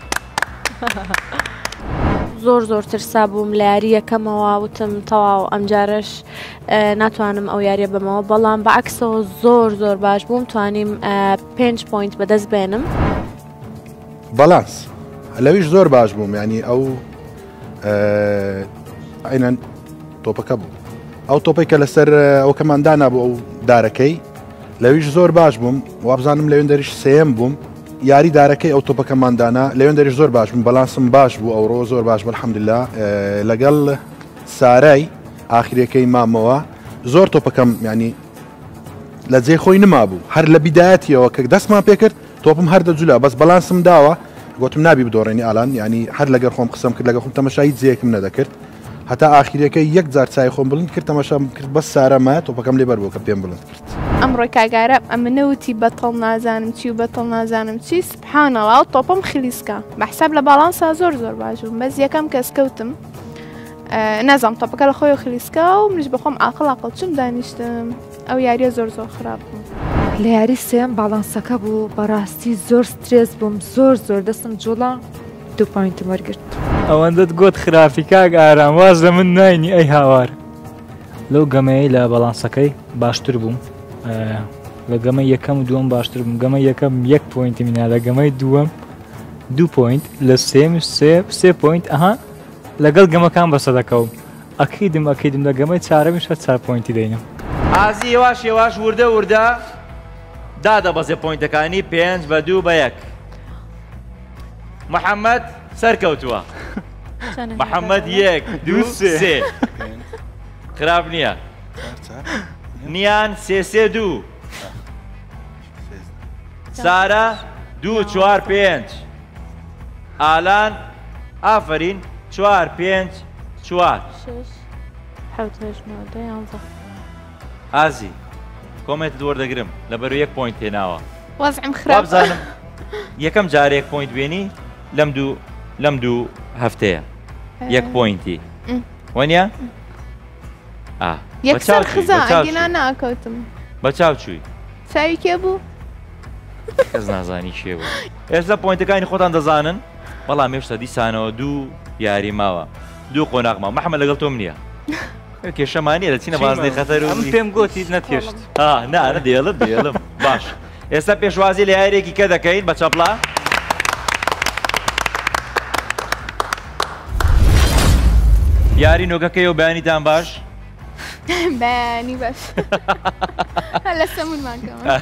زۆر زۆر ترسا بووم لە یاری یەکەمەوە وتم تەواو ئەمجارش ناتوانم ئەو یاریە بمەوە بەڵام بەعکسەوە زۆر زۆر باش بووم توانیم پێنج پۆینت بەدەست بێنم. بەڵانس لەویش زۆر باش بووم ینی ئەو عینەن تۆپەکە بوو ئەو تۆپی کە لەسەر ئەو کەماندانا بوو ئەو دارەکەی لەویش زۆر باش بووم وابزانم لەوێن دەریش سێم بووم یاری دارەکەی ئەو تۆپەکەماندانا لەوێن دەریش زۆر باش بووم بەڵانسم باش بوو ئەوڕۆ زۆر باش بوو الحەمدوللا. لەگەڵ سارای ئاخرەکەی مامەوە زۆر تۆپەکەم ینی لە جێ خۆی نما بوو هەر لە بیدایەتیەوە کە دەستمان پێکرد تۆپم هەر دەجولا بەس بەڵانسم داوە گوتم نابی بدۆڕێنی ئالان ینی هەر لەگەر خۆم قسەم کرد لەگە خۆم تەمەشایی جێکم نەدەکرد هەتا ئاخرەکەی یەک جار چای خۆم بڵند کرد تەمەشام کرد بەس سارەمە تۆپەکەم لێ بەر بوو کە پێم بڵند کرد. ئەمڕۆی کاگارە ئەمنەوتی بەتەڵ نازانم چی و بەتەڵ نازانم چی سبحانەڵا و تۆپم خلیسکە بەحساب لە باڵانسا زۆر زۆر باش بووم بەس یەکەم کەس کەوتم نازام تۆپەکە لە خۆی خلیسکە و منیش بەخۆم ئاقڵ ئاقڵ چم دانیشتم ئەو یاریە زۆر زۆر خراپ بوو. لە یاری سێم باڵانسەکە بوو بەڕاستی زۆر سترێس بووم زۆر زۆر دەستم جوڵە دوو پۆینتم وەرگرت. ئەوەندەت گوت خراپی کاک ئارام واز لە من ناینی ئەی هاوار لەو گەمەی لە بەڵانسەکەی باشتر بووم لە گەمە یەکەم و دووەم باشتر بووم گەمە یەکەم یەک پۆینتی مینا لە گەمەی دووەم دوو پۆینت لە سێم سێ سێ پۆینت ئەها لەگەڵ گەمەکان بەسە دەکەوم ئەکیدم ئەکیدم لە گەمەی چارەمیش هەر چار پۆینتی دەینم. ئازی یێواش یێواش وردە وردە دادەبەزێ پۆینتەکانی پێنج بە دوو بە یەک. محەممەد سەرکەوتووە. محەممەد یەک دوو سێ خراپ نییە. نیان سێ سێ دوو. سارە دوو چوار پێنج. ئالان ئافرین چوار پێنج چوار. ئازی کۆمێتت وەردەگرم لەبەر یەک پۆینت هێناوە. وەزعم خراپ بزانم یەکەم جارێک پۆینت بێنی لەم دوو لەم دوو هەفتەیە یەک پۆینتی وەنیە ئا یەکسەر خزا ئەگینا ناکەوتم بە چاو چووی چاوی کێ بوو؟ کەس نازانی شێ بوو ئێستا پۆینتەکانی خۆتان دەزانن بەڵام هێشتا دیسانەوە دوو یاری ماوە دوو قۆناغ ماوە محەممەد لەگەڵ تۆم نییە کێشەمانیە لە چینە بازدەی خەتەر و پێم گوتی نەتێشت نانە دێڵم دێڵم باش ئێستا پێشوازی لە یارێکی کە دەکەین بە چەپڵا یاری نۆگەکەی و بەیانیتان باش بەیانی باش لە سەمونمانکەمە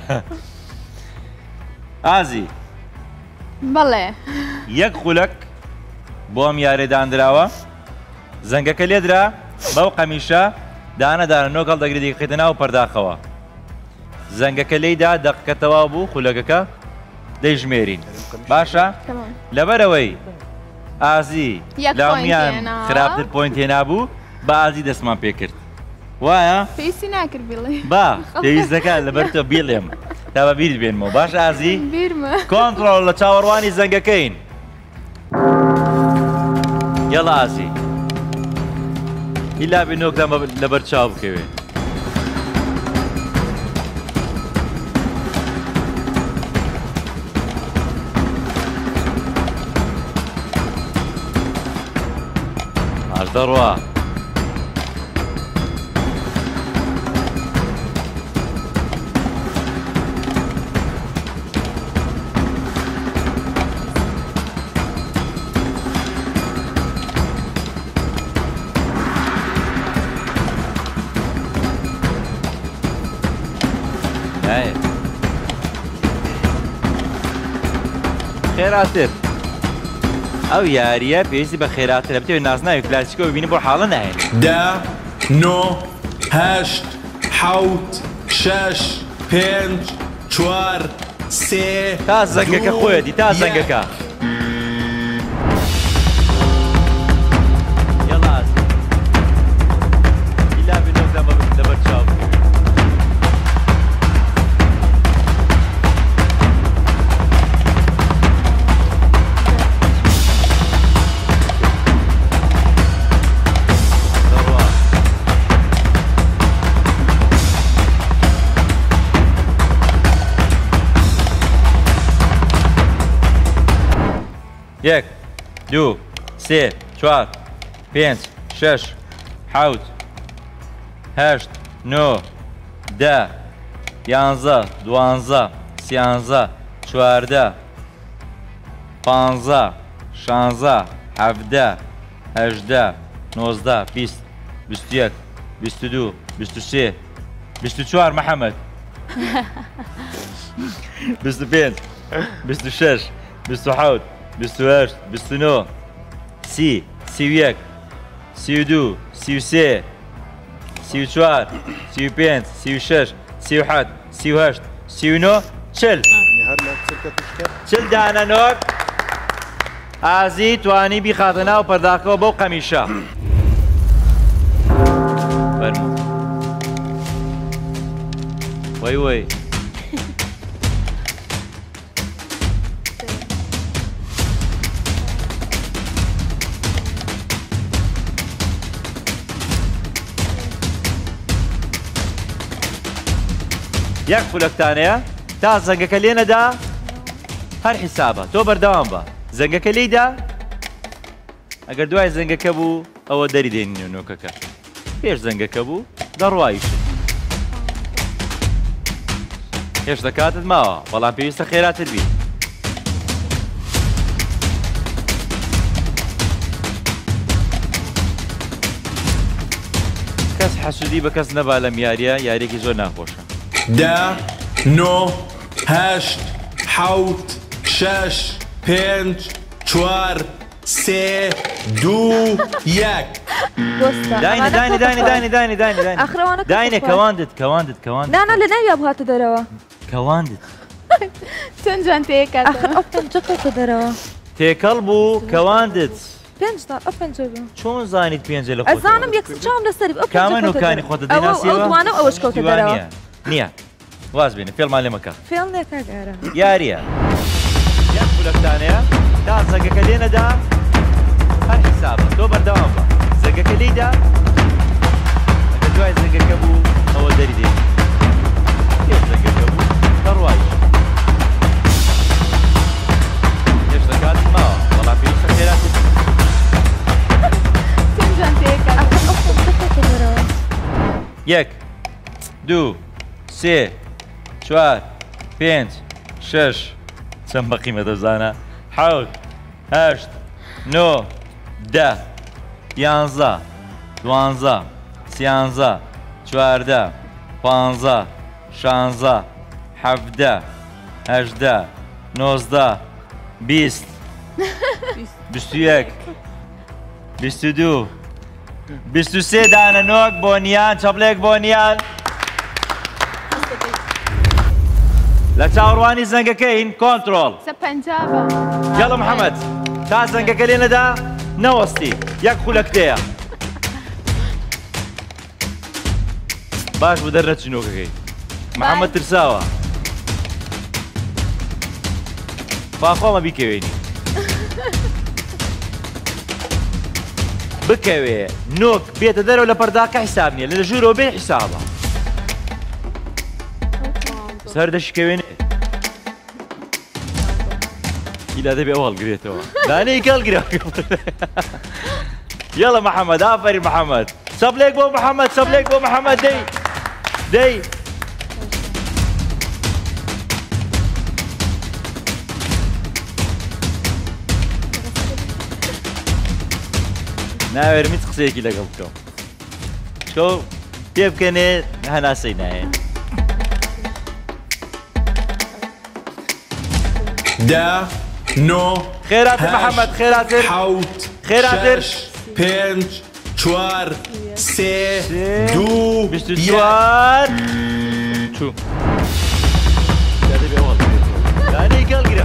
ئازی بەڵێ یەک خولەک بۆ ئەم یارێدانراوە زەنگەکە لێدرا بەو قەمیشە دانەدانە نۆ هەڵ دەگرێت دەیخێتە ناو پەرداخەوە زەنگەکە لێیدا دەقەکە تەواو بوو خولەکەکە دەیژمێرین باشە لەبەرەوەی ئازی لامیان خراپتر پۆینت هێنابوو بە ئازی دەستمان پێکرد وایە؟ پێویستی ناکرد بڵێ با پێویست دەکات لەبەر تۆ بیڵێم تا بە بیرت بێنمەوە باش ئازی بیرمە کۆنتڕۆڵ لە چاوەڕوانی زەنگەکەین یەڵا ئازی هیلا بێ نۆکدان لەبەر چاو بکەوێ ماش دەڕوا خێراتر ئەو یاریە پێویستی بە خێراترە بتێ نازناوی کلاسیکەوە ببینی بۆ حاڵە ناهێن دە نۆ هەشت حەوت شەش پێنج چوار سێ تا زەنگەکە خۆیەتی تا زەنگەکە یەڵا ئازی هیلا بێ نۆکدان لەبەر چاو یەک دوو سێ چوار پێنج شەش حەوت هەشت نۆ دە یانزە دوانزە سیانزە چواردە پانزە شانزە حەڤدە هەژدە نۆزدە بیست بیست و یەک بیست و دوو بیست و سێ بیست و چوار محەممەد بیست و پێنج بیست و شەش بیست و حەوت بیست و هەشت بیست و نۆ سی سی و یەک سی و دوو سی و سێ سی و چوار سی و پێنج سی و شەش سی و حەوت سی و هەشت سی و نۆ چل چل دانە نۆک ئازی توانی بیخاتە ناو پەرداخەوە بەو قەمیشە فەرموو وەی وەی یەک خولەکتانەیە تا زەنگەکە لێ نەدا هەر حیسابە تۆ بەردەوام بە زەنگەکە لێیدا ئەگەر دوای زەنگەکە بوو ئەوە دەری دێنین نۆکەکە پێش زەنگەکە بوو دەڕوایش هێشتا کاتت ماوە بەڵام پێویستە خێراتر بی کەس حەسوودی بە کەس نەبا لەم یاریە یارێکی زۆر ناخۆشە دە نۆ هەشت حەوت شەش پێنج چوار سێ دوو یەک داینە داینە داینە داینە داینە داینە ئەخرەوانە داینە کەواندت کەواندت کەواندت نانا لە ناویا بهاتە دەرەوە کەواندت چەند جوان پێکات ئەخر ئەو پەنجەکەوتە دەرەوە تێکەڵ بوو کەواندت پێنجدا ئەو پەنجە بوو چۆن زانیت پێنجە لە خۆت ئەزانم یەک چاوم لەسەری ئەو کامە نوکانی خۆتە دەناسیەوە ئەو دوانە ئەوەش کەوتە دەرەوە نییە واز بێنە فێڵمان لێ مەکە فێڵ لێ کاگارە یاریە یەک خولەکتانەیە تا زەنگەکە لێ نەدا هەر حیسابە تۆ بەردەوام بە زەنگەکە لێیدا ئەگەر دوای دوای زەنگەکە بوو ئەوە دەری دێ پێش زەنگەکە بوو دەڕوایش هێشتا کات ماوە بەڵام پێویستە خێراتت یەک دوو سێ چوار پێنج شەش چەند بەقیمە دەزانە حەوت هەشت نۆ دە یانزە دوانزە سیانزە چواردە پانزە شانزە حەڤدە هەژدە نۆزدە بیست بیست و یەک بیست و دوو بیست و سێ دانە نۆک بۆنیان چەپلێک بۆنیان لە چاوەڕوانی زەنگەکەین کۆنتڕۆڵ سەپەنجابە گەڵە محەممەد تا زەنگەکە لێ نەدا نەوەستی یەک خولەکتەیە باش بوو دەرنەچینۆکەکەی محەممەد ترساوە باخۆمە بیکەوێنی بکەوێ نۆک بێتە دەرەوە لە پەرداکە حیساب نییە لە ژوورەوە بێ حیسابە سەر دەشکەوێنێ ئیلا دەبێ ئەو هەڵگرێتەوە دانەی کەڵگرا یەڵە محەممەد ئافەری محەممەد سەبلێک بۆ محەممەد سەبلێک بۆ محەممەد دەی دەی ناوێرم هیچ قسەیەکی لەگەڵ بکەم چکە پێ بکەنێ هەناسەی نایە دا نۆ خێراتر محەممەد خێراتر حەوت خێراتر شەش پێنج چوار سێ دوو بیست و چوار چوو دانەی کەڵگرا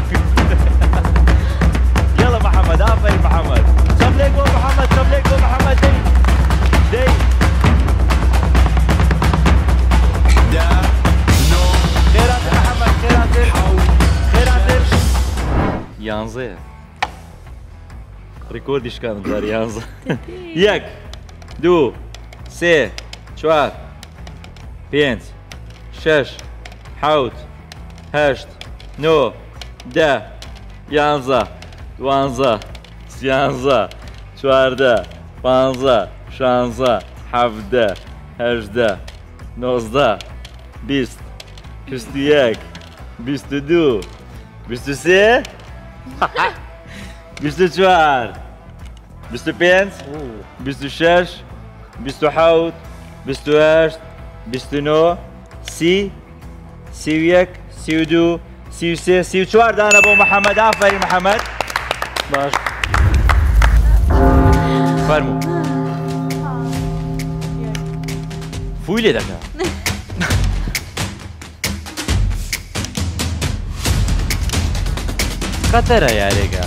یەڵە محەممەد ئافەری محەممەد چەپلێک بۆ محەممەد چەپلێک بۆ محەممەد دەی دەی دا نۆ خێراتر محەممەد خێراتر خێراتر یانزەیە ڕیکۆردی شکاندم زار یانزە یەک دوو سێ چوار پێنج شەش حەوت هەشت نۆ دە یانزە دوانزە سیانزە چواردە پانزە شانزە حەڤدە هەژدە نۆزدە بیست بیست و یەک بیست و دوو بیست و سێ بیست و چوار بیست و پێنج بیست و شەش بیست و حەوت بیست و هەشت بیست و نۆ سی سی و یەک سی و دوو سی و سێ سی و چوار دانە بۆ محەممەد ئافەری محەممەد باش فەرموو فوی لێ دەکات خەتەرە یارێگە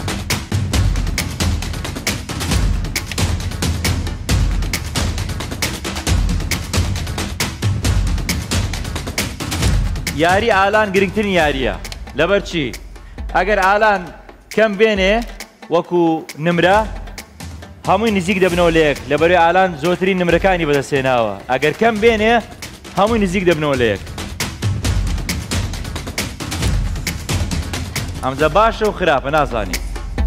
یاری ئالان گرنگترین یاریە لەبەر چی؟ ئەگەر ئالان کەم بێنێ وەکو نمرە هەمووی نزیک دەبنەوە لە یەک لەبەروی ئالان زۆرترین نمرەکانی بەدەستێناوە ئەگەر کەم بێنێ هەمووی نزیک دەبنەوە لە یەک ئەمجا باشە و خراپە نازانی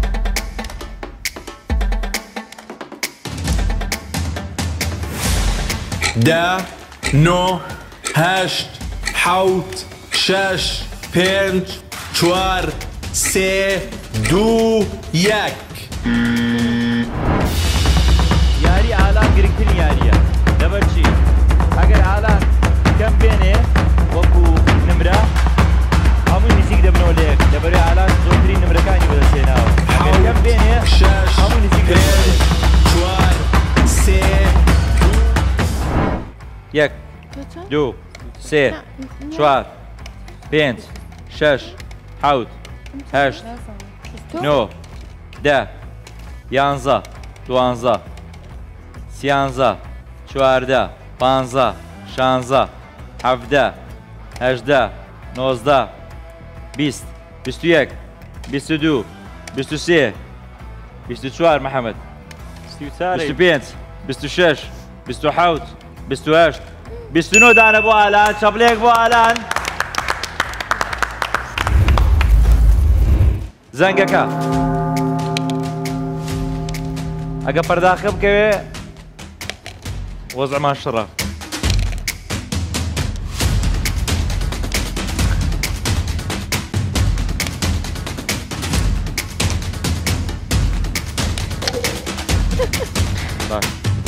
دا نۆ هەشت حەوت شەش پێنج چوار سێ دوو یەک یاری ئالان گرنگترین یاریە لەبەر چی؟ ئەگەر ئالان کەم بێنێ وەکو نمرە هەمووی نزیک دەبنەوە لە یەک لەبەروی ئالان زۆرترین نمرەکانی بەدەستێناوە ئەگەر کەم بێنێ شەش هەمووی نزیک دەبنەوە لە یەک چوار سێ یەک دوو سێ چوار پێنج شەش حەوت هەشت نۆ دە یانزە دوانزە سیانزە چواردە پانزە شانزە حەڤدە هەژدە نۆزدە بیست بیست و یەک بیست و دوو بیست و سێ بیست و چوار محەممەد بیست و پێنج بیست و شەش بیست و حەوت بیست و هەشت بیست و نۆ دانە بۆ ئالان چەپلێک بۆ ئالان زەنگەکە ئەگە پەرداخە بکەوێ وەزعمان شڕە باش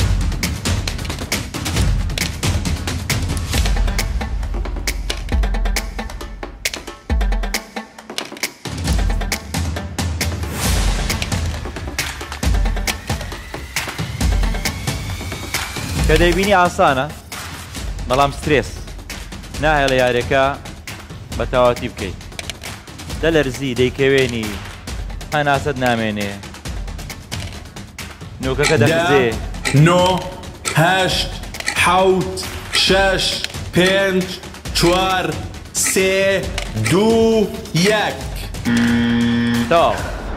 کە دەیبینی ئاسانە بەڵام سترێس نایە لە یاریەکە بە تاواتی بکەیت دەلەرزی دەیکەوێنی هەناسەت نامێنێ نۆکەکە دەخزێ نۆ هەشت حەوت شەش پێنج چوار سێ دوو یەک تاو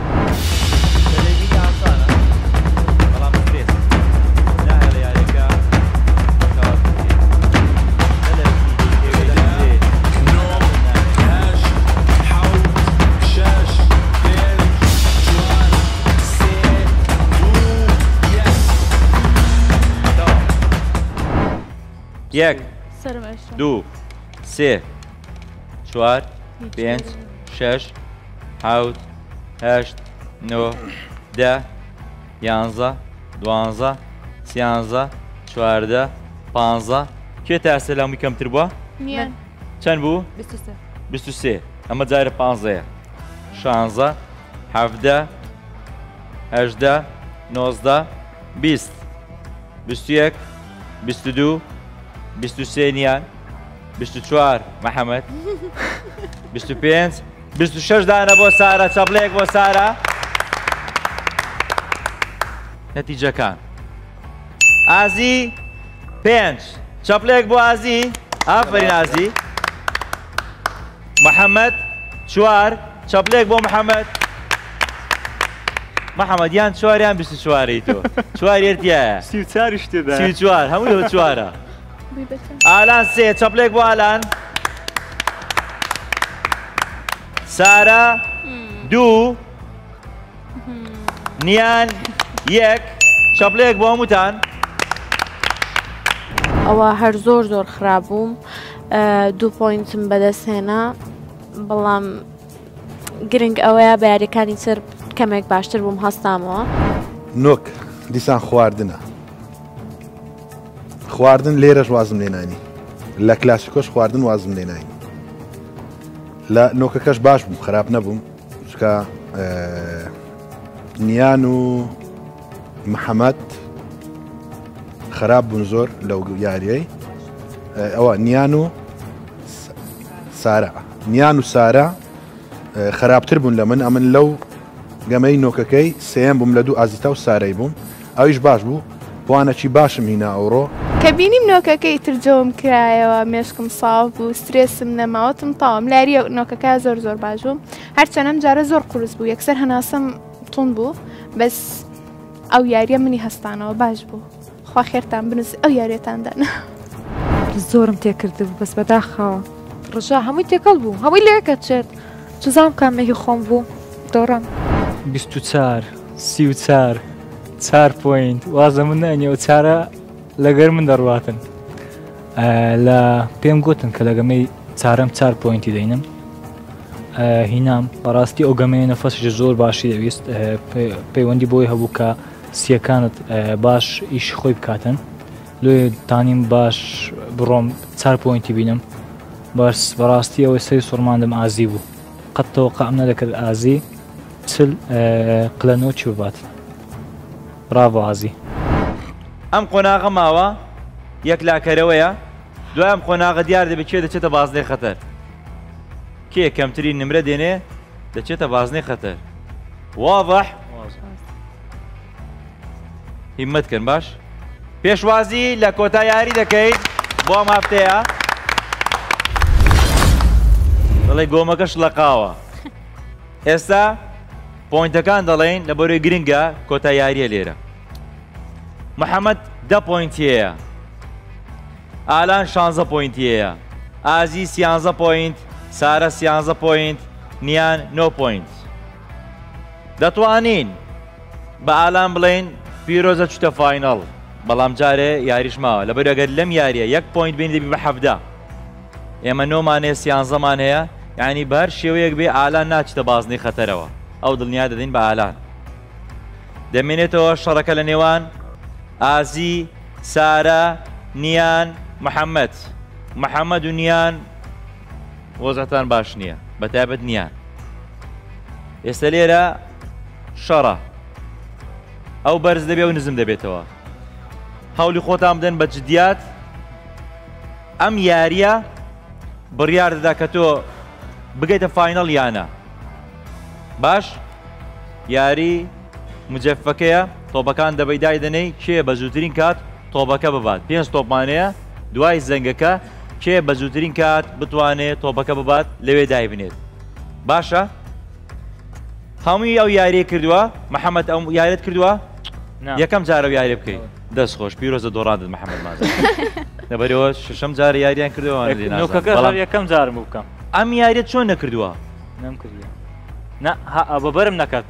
یەک دوو سێ چوار پێنج شەش حەوت هەشت نۆ دە یانزە دوانزە سیانزە چواردە پانزە کێ تا ئێستا لەمووی کەمتر بووە؟ چەند بوو؟ بیست و سێ ئەمە جارە پانزەیە شانزە حەڤدە هەژدە نۆزدە بیست بیست و یەک بیست و دوو بیست و سێ نیان بیست و چوار محەممەد بیست و پێنج بیست و شەش دانە بۆ سارە چەپلێک بۆ سارە نەتیجەکان ئازی پێنج چەپلێک بۆ ئازی ئافرین ئازی محەممەد چوار چەپلێک بۆ محەممەد محەممەد یان چواریان بیست و چواری تۆ چوار یەرتیایە سی و چاریش تێدا سی و چوار هەمووی لەوە چوارە ئالان سێ چەپلێک بۆ ئالان سارە دوو نیان یەک چەپلێک بۆ هەمووتان ئەوە هەر زۆر زۆر خراپبووم دوو پۆینتم بەدەستهێنا بەڵام گرنگ ئەوەیە بە یاریەکانی تر کەمێک باشتر بووم هەستامەوە نۆک دیسان خواردنە خواردن لێرەش وازم لێنانی لە کلاسیکۆش خواردن وازم لێنانی لە نۆکەکەش باش بووم خراپ نەبووم چکە نیان و محەممەد خراپ بوون زۆر لەو یاریەی ئەوە نیان و سارە نیان و سارە خراپتر بوون لە من ئەمن لەو گەمەی نۆکەکەی سێم بووم لە دوو ئازیتا و سارەی بووم ئەویش باش بوو بوانەکی باشم هینا ئەوڕۆ کە بینیم نۆکەکەی ترجەوم کرایەوە مێشکم ساڵ بوو سترێسم نەماوەتم تاوام لاری نۆکەکە زۆر زۆر باش بوو هەرچەنەم جارە زۆر قورس بوو یەکسەر هەناسم تون بوو بەس ئەو یاریە منی هەستانەوە باش بوو خوا خێرتان بنووس ئەو یاریێتاندان زۆرم تێکرد بوو بەس بەداخەوە ڕژا هەمووی تێکەڵ بوو هەمووی لێکە چێت چزام کامێکی خۆم بوو دۆڕم بیست و چار سی و چار چار پۆینت وازە من نەنیەوە چارە لەگەر من دەڕواتن لە پێم گوتن کە لەگەمەی چارەم چار پۆینتی دەینم هینام بەڕاستی ئەو گەمەیە نەفەسش زۆر باشی دەویست پەیوەندی بۆی هەبوو کە سیەکانت باش ئیش خۆی بکاتن لێ تانیم باش بڕۆم چار پۆینتی بینم باش بەڕاستی ئەوەی سەری سوڕماندم ئازی بوو قەتەوە قام نەدەکرد ئازی چل قلەنۆکی ببات ڕاڤۆ ئازی ئەم قۆناغە ماوە یەک لاکەرەوەیە دوای ئەم قۆناغە دیار دەبێت کێ دەچێتە بازنەی خەتەر کێ کەمترین نمرە دێنێ دەچێتە بازنەی خەتەر واضح هیمەتکەن باش پێشوازی لە کۆتا یاری دەکەیت بۆ ئەم هەفتەیە دەڵێ گۆمەکەش لە قاوە ئێستا پۆینتەکان دەڵێن لە بەرەوەی گرنگە کۆتا یاریە لێرە محەممەد دە پۆینتیەیە ئالان شانزە پۆینتیەیە، ئازی سیانزە پۆینت، سارە سیانزە پۆینت، نیان نۆ پۆینت. دەتوانین بە ئالان بڵێن پیرۆزە چتە فاینەڵ، بەڵام جارێ یاریش ماوە لەبەر ئەگەر لەم یاریە یەک پۆینت بین دەبی بە حەفدا. ئێمە نۆمانەیە سیانزەمان هەیە، یعنی بەر شێوەیەک بێ ئالان ناچتە بازنەی خەتەرەوە، ئەو دڵنیا دەدەین بە ئالان. دەمێنێتەوە شەڕەکە لە نێوان ئازی، سارە، نیان، محەممەد. محەممەد و نیان وەزعتان باش نییە، بەتایبەت نیان. ئێستا لێرە شەڕە، ئەو بەرز دەبێ و نزم دەبێتەوە. هەولی خۆتان بدەن بە جدیات، ئەم یاریە بڕیار دەدا کە تۆ بگەیتە فاینەڵ یانە. باش یاری مجەفەکەیە، تۆپەکان دەبەی دای دەنەی کێ بە زووترین کات تۆپەکە ببات. پێنج تۆپمانەیە، دوای زەنگەکە کێ بە زووترین کات بتوانێت تۆپەکە ببات لەوێ دای بنێت. باشە؟ هەمووی ئەو یاریە کردووە. محەممەد ئەو یاریت کردووە؟ یەکەم جارە یاری بکەیت. دەست خۆش پیرۆزە دۆڕاندت محەممەد مازە. لەبەرەوە شەشەم جارە یاریان کردووە یەکەم جارم بکەم. ئەم یاریت چۆن نەکردووە؟ نەمکردووە. نە بەبەرم نەکات.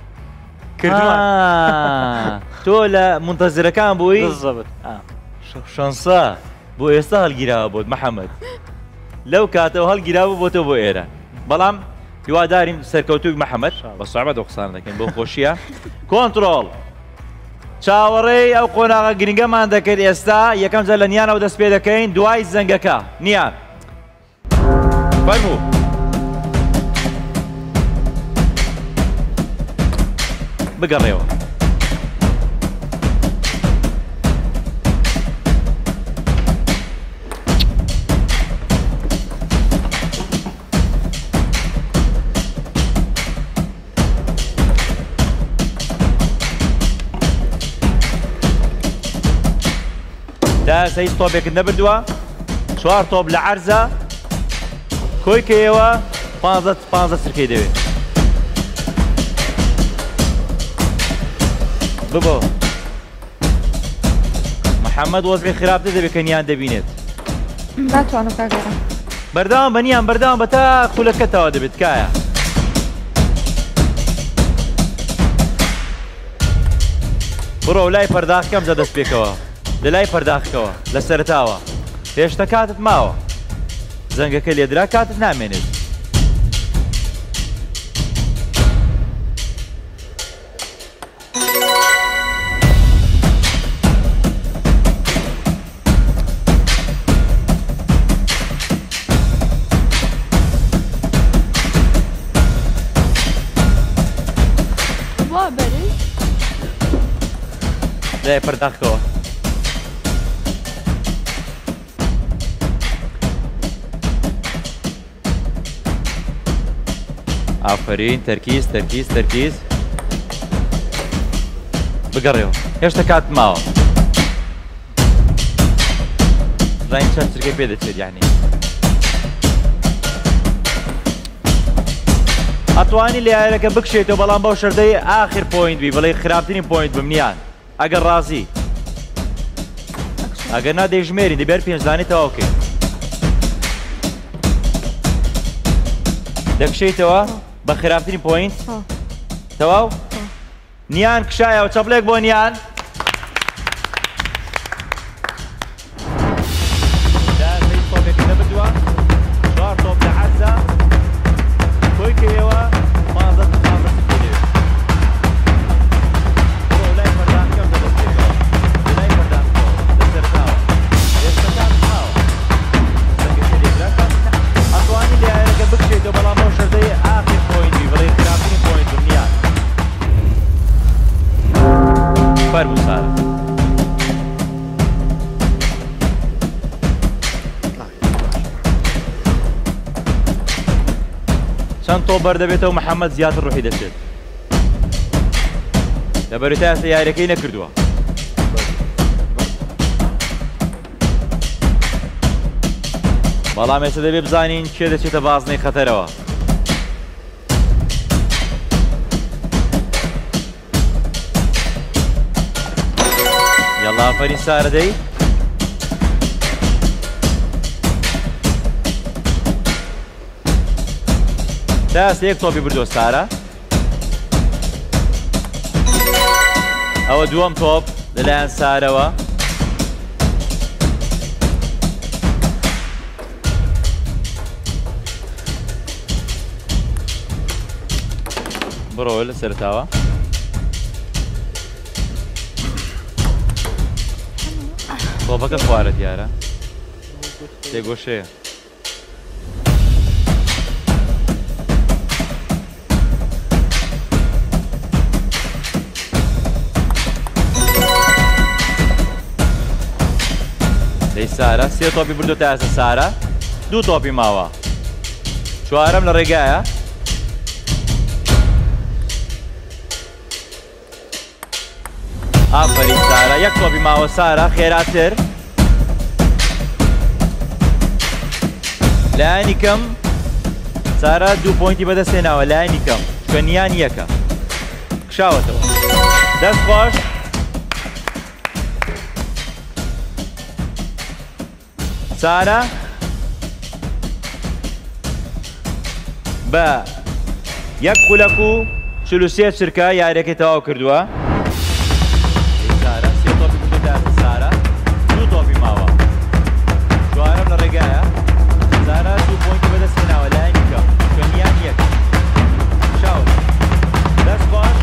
تۆ لە منتەزرەکان بووی؟ بالضبط. شەنسە بۆ ئێستا هەڵگیراوە بۆت محەممەد. لەو کاتەوە هەڵگیراوە بۆ تۆ بۆ ئێرە. بەڵام هیواداریم سەرکەوتوی محەممەد بە سوعبەت قسان دەکەین بۆ خۆشیە. کۆنتڕۆڵ چاوەڕێی ئەو قۆناغە گرنگەمان دەکرد. ئێستا یەکەم جار لە نیانەوە دەست پێ دەکەین، دوای زەنگەکە. نیان فەرموو. بگەڕێەوە. دا سەیز تۆپێکت نەبردووە، چوار تۆپ لە عەرزە، کۆیکەیەوە پانزە سرکەی دەوێت. ببۆ محەممەد وەزعی خراپتر دەبێت کە نیان دەبینێت. ناتوانم کاگەڕم. بەردەوام بە نیان بەردەوام بە تا خولەکەتەوە دەبێت. کایە بڕۆ لای پەرداخەکەم جە دەست پێکەوە، لە لای پەرداخەکەوە لە سەرتاوە. هێشتا کاتت ماوە، زەنگەکە لێدرا کاتت نامێنێت. لای پەرداخەکەوە. ئافرین، تەرکیز تەرکیز تەرکیز. بگەڕێەوە، هێشتا کات ماوە. ڕاین چەند چرکەی پێ دەچێت یعنی. ئەتوانی لە یاریەکە بکشێتەوە، بەڵام بەو شەردەی ئاخر پۆینت بی، بڵێ خراپترین پۆینت بمنیان. ئەگەر ڕازی ئەگەر نادەیژمێری دەبێت پێنجدانی تەواوکەین. دەکشیتەوە بە خراپترین پۆینت. تەواو نیان کشایەوە. چەپڵێک بۆ نیان. تۆپێکی نەبردووە، چوار تۆپ لە عەرزە، کۆیکەیەوە پانزە پانزە سرکەی دەوێت. بڕۆ لای پەرداخەکەم دەدەست پێکەوە، لە لای پەرداخەکەوە لە سەرتاوە. هێشتا کاتت ماوە، زەنگەکە لێدرا کاتت نە. ئەتوانی لە یاریەکە بکشێتەوە، بەڵام ئەو شەردەی ئاخر پۆینت بی، بڵێ خراپترین پۆینت بمنیان. فەرموو سارە. چەند تۆ بەردەبێتەوە محەممەد زیاتر ڕوحی دەچێت. لەبەر تا ئێستا یاریەکەی نەکردووە. بەڵام ئێستا دەبێ بزانین کێ دەچێتە بازنەی خەتەرەوە. یەڵا ئافەرین سارە دەی. تا ئێستا یەک تۆپی بردووە سارە. ئەوە دووەم تۆپ لەلایەن سارەوە. بڕۆ لە سەرتاوە. تۆپەکە خوارە دیارە تێگۆشەیە. دەی سارە سێ تۆپی بردو تا ئێستا سارە دوو تۆپی ماوە. چوارەم لە ڕێگایە. ئافرین سارە یەک تۆپی ماوە سارە خێراتر. لایەنی کەم سارە دوو پۆینتی بەدەستێناوە لایەنی کەم چکە نیان یەکە کشاوەتەوە. دەست خۆش. سارە بە یەک خولەک و چل و سێ چرکە یاریەکەی تەواو کردووە. سارە سێ تۆپی بردووە سارە دوو تۆپی ماوە. چوارەم لە ڕێگایە. سارە دوو پۆینتی بەدەستێناوە لایەنی کەم چکە نیان یەکە کشاوەتەوە. دەست خۆش.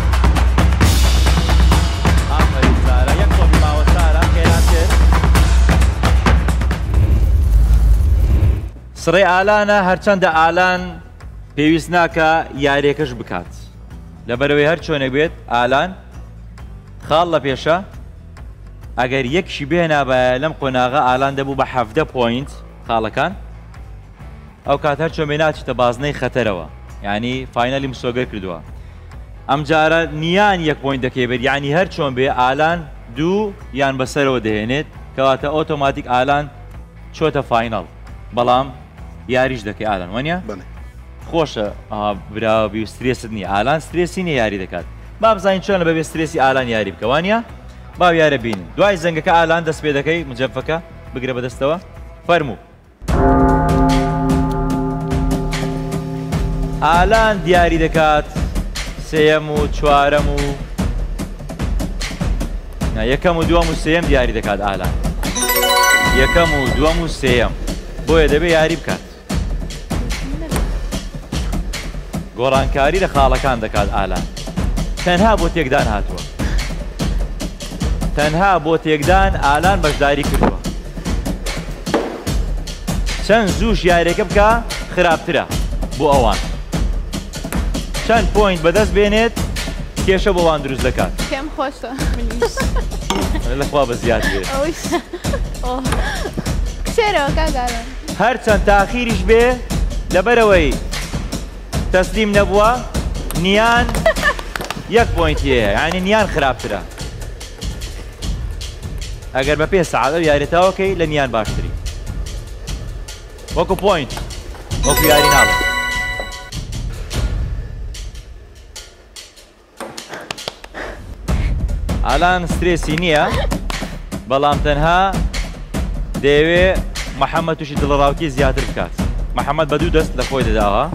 ئافرین سارە یەک تۆپی ماوە سارە خێراتر. سڕێ ئالانە هەرچەندە ئالان پێویست ناکە یاریەکەش بکات لەبەرەوەی هەر چۆنێک بێت ئالان خاڵ لە پێشە ئەگەر یەکشی بێنابایە لەم قۆناغا ئالان دەبوو بە حەڤدە پۆینت خاڵەکان ئەو کات هەر چۆن بێ ناچێتە بازنەی خەتەرەوە یعنی فاینەلی مسۆگەر کردووە. ئەم جارە نیان یەک پۆینت دەکەی بێت یعنی هەر چۆن بێ ئالان دوو یان بەسەرەوە دەهێنێت کەواتە ئۆتۆماتیک ئالان چۆتە فاینەڵ. بەڵام یاریش دەکەی ئالان وانە خۆشە براوی و سترێست نییە ئالان سترێسی نیە یاری دەکات. با بزانین چۆن لە بەبێ سترێسی ئالان یاری بکەوانە باو یارە بینن. دوای زەنگەکە ئالان دەست پێ دەکەی مجەفەکە بگرە بەدەستەوە فەرموو. ئالان دیاری دەکات سێەم و چوارەم و یەکەم و دووەم و سێەم دیاری دەکات ئالان. یەکەم و دووەم و سێەم بۆیە دەبێ یاری بکات. گۆڕانکاری لە خاڵەکان دەکات ئالان. تەنها بۆ تێکدان هاتووە. تەنها بۆ تێکدان ئالان بەشداری کردووە. چەند زووش یاریەکە بکە خراپترە بۆ ئەوان. چەند پۆینت بەدەست بێنێت کێشە بۆوان دروست دەکات. پێم خۆشە لەخوا بە زیاد بێت. کشێرەوە کاگالان. هەر چەند تاخیریش بێ لەبەرەوەی تەسلیم نەبووە نیان یەک پۆینتی هەیە یعنی نیان خراپترە. ئەگەر بە پێ سەعات یاریتەوەکەی لە نیان باشتری وەکو پۆینت وەکو یاری ناڵێ. ئالان سترێسی نییە بەڵام تەنها دەیەوێ محەممەد تووشی دڵڕاوکی زیاتر بکات. محەممەد بە دوو دەست لە خۆی دەداوە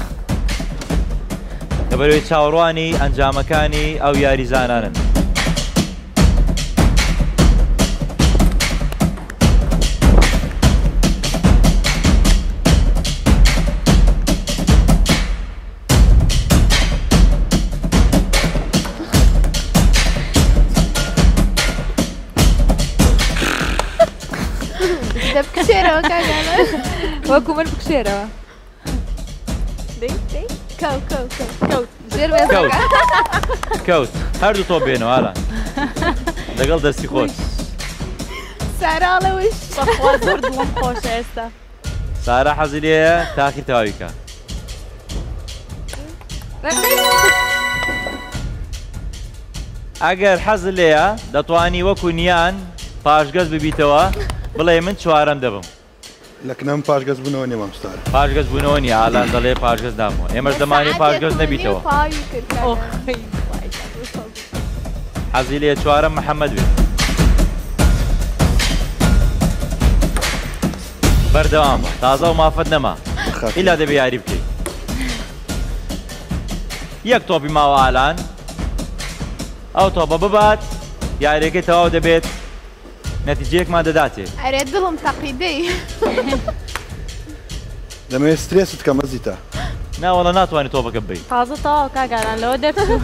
لەبەرەوەی چاوەڕوانی ئەنجامەکانی ئەو یاریزانانن. بکشێرەوە کاگالان. وەکو من بکشێرەوە. کەوت کەوت کەوت ژێر کەوت کەوت هەردوو تۆ بێنەوە ئالان لەگەڵ دەستی خۆش. ساراڵەوەش بەخوا زۆر دڵم خۆشە ئێستا. سارا حەزی لێیە تاخیر تەواوی بکە. ئەگەر حەز لێیە دەتوانی وەکو نیان پاشگەز ببیتەوە بڵێ من چوارەم دەبم. لەکنەم پاشگەز بوونەوە نێ مامستار. پاشگەز بوونەوە نیە ئالان دەڵێ پاشگەز دامەوە ئێمەش دەمانی پاشگەز نەبیتەوە. حەزی لێ چوارەم محەممەد بێت. بەردەوام بە تازە و مافەت نەما ئیلا دەبێ یاری بکەیت. یەک تۆپی ماوە ئالان ئەو تۆپە ببات یاریەکەی تەواو دەبێت نەتیجەیەکمان دەداتێ ئەرێ دڵم تەقیدەی دەمەوێت سترێست کە مەزیتە ناوەڵە ناتوانێت تۆپەکە ببیت تازە تەواو کاگاران لەوە دەرچوو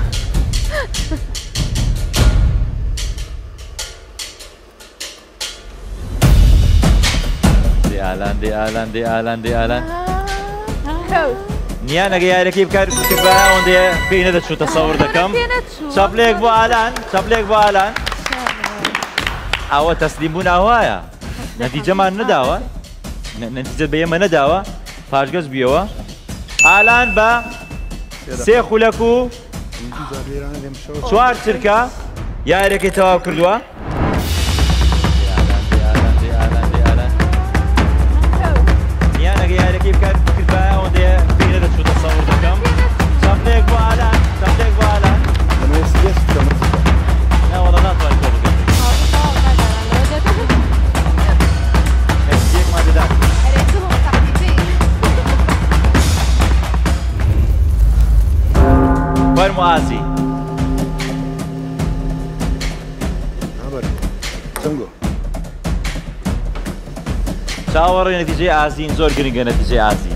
دێ ئالان دێ ئالان دێ ئالان دێ ئالان نیان ئەگە یاریەکەی بکات کردبا ئەوەندێ پێی نەدەچوو تەسەوڕ دەکەم چاپلێک بۆ ئالان چاپلێک بۆ ئالان ئەوە تەسلیم بوون ئاوایە نەتیجەمان نەداوە نەتیجە بە ئێمە نەداوە پاشگەز بیەوە ئالان بە سێ خولەک و چوار چرکە یاریەکەی تەواو کردووە نیان ئەگە یاریەکەی بکات کردبا ئەوەندێ پێی نەدەچوو تەسەوڕ دەکەم چاپلێک بۆ ئالان چاپلێک بۆ ئالان دەمەوێت سترێست کە مەزیتە ناوەڵە ناتوانێت تۆ بکەیت نەتیجەیەکمان دەدات ئەرێ دڵم تەقیدەی فەرموو ئازی چەنگۆ چاوەڕێ نەتیجەی ئازین زۆر گرنگە نەتیجەی ئازی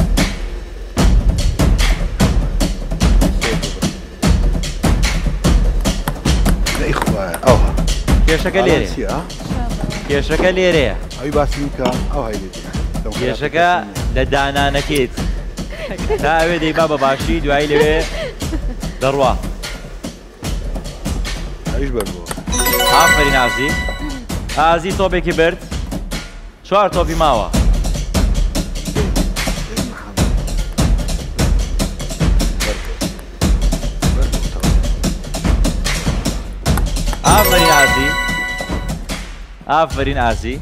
دەیخوایە ئەوها کێشەکە لێرێ کێشەکە لێرەیە ئەوی باسی بکە ئەو هەیلێ کێشەکە لە دانانەکەیت تا ئەوێ دەیبا بە باشی دوایی لەوێ دەڕوا ئەویش بەربووە ئافرین ئازی ئازی تۆپێکی برد چوار تۆپی ماوە ئافرین ئازی ئافرین ئازی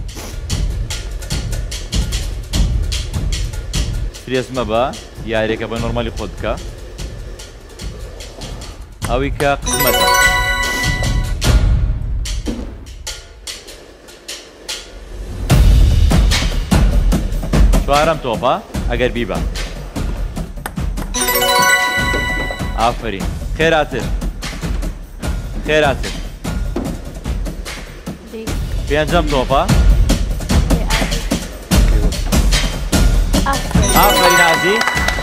سترێس مەبە یاریەکە بە نۆرمالی خۆت بکە ئەوی کە قسمەتە چوارەم تۆپە ئەگەر بیبە ئافرین خێراتر خێراتر پێنجەم تۆپە ئافرین ئازی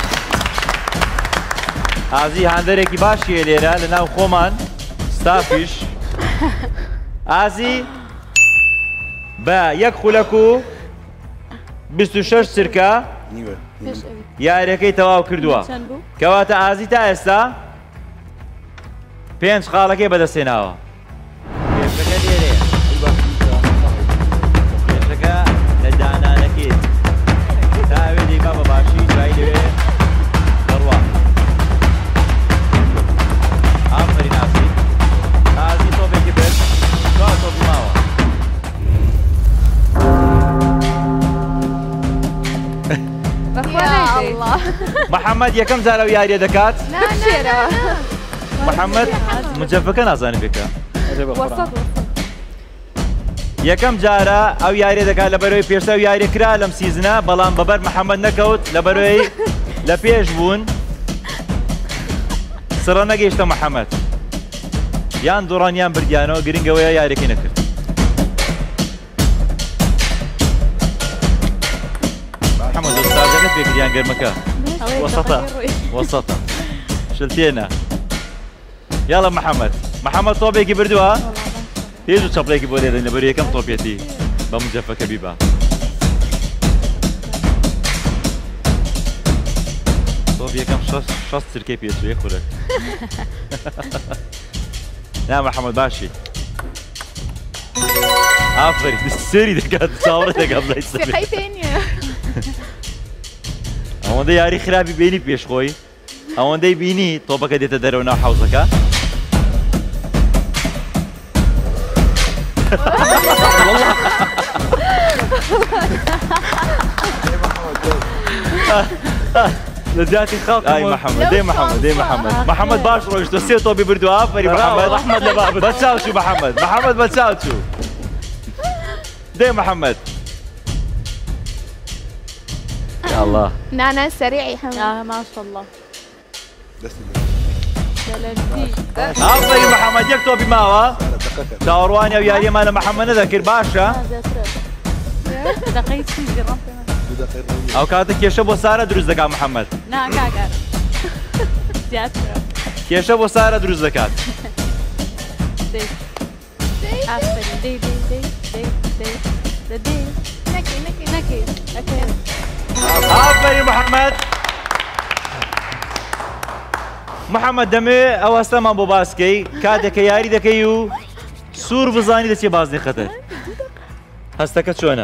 ئازی هاندەرێکی باشیە لێرە لە ناو خۆمان ستافیش ئازی بە یەک خولەک و بیست و شەش چرکە یاریەکەی تەواو کردووە کەواتە ئازی تا ئێستا پێنج خاڵەکەی بەدەستێناوە کێشەکە لێرەیە کێشەکە لە دانانەکەیت تا ئەوێ دەیبا بە باشی دوای لەوێ دەڕوا ئافرین ئازی ئازی تۆپێکی برد چوار تۆپی ماوە محەممەد یەکەم جارە و یاریە دەکات محەممەد مجەفەکە نازانێت بکە یەکەم جارە ئەو یاریە دەکات لە بەرەوەی پێشتە و یاری کرا لەم سیزنە بەڵام بەبەر محەممەد نەکەوت لە بەرەوەی لە پێش بوون سڕە نەگەیشتە محەممەد یان دوڕانیان بردیانەوە گرنگەوەیە یاریەکەی نەکرد محەممەد دەستازەکەت پێکردیان گەرمەکە وەسەتە وەسەتە شلتێنە یاڵە محەممەد محەممەد تۆپێکی بردووە هێز و چەپڵێکی بۆ لێدەین لەبەر یەکەم تۆپێتی بە مجەفەکە بیبا تۆپ یەکەم شەست چرکەی پێچووە خولەک نا محەممەد باشی ئافرین سێری دەکات چاوەڕێ دەکات بڵای سەر ئەوەندە یاری خراپی بینی پێشخۆی ئەوەندەی بینی تۆپەکە دێتە دەرەوە ناو حەوزەکە لە زیاتی خەڵک ئای محەممەد دەی محەممەد دەی محەممەد محەممەد باش ڕۆیشتە سێ تۆپی بردووە ئافەری محەممەد ئەحمەد لە بابت بە چاوچوو محەممەد محەممەد بە چاوچوو دەی محەممەد يا الله نانا سريعي حمد آه ما شاء الله ئافرین محەممەد یەک تۆپی ماوە چاوەڕوانی ئەو یاریەمان لە محەممەد نەدەکرد باشە ئەو کاتە کێشە بۆ سارە دروست دەکات محەممەد کێشە بۆ سارە دروست دەکات ئافرین محەممەد محەممەد دەمێ ئەو هەستەمان بۆ باسکەی کاتێککە یاری دەکەی و سوور بزانی دەچێ بازنەی خەتەر هەستەکە چۆنە؟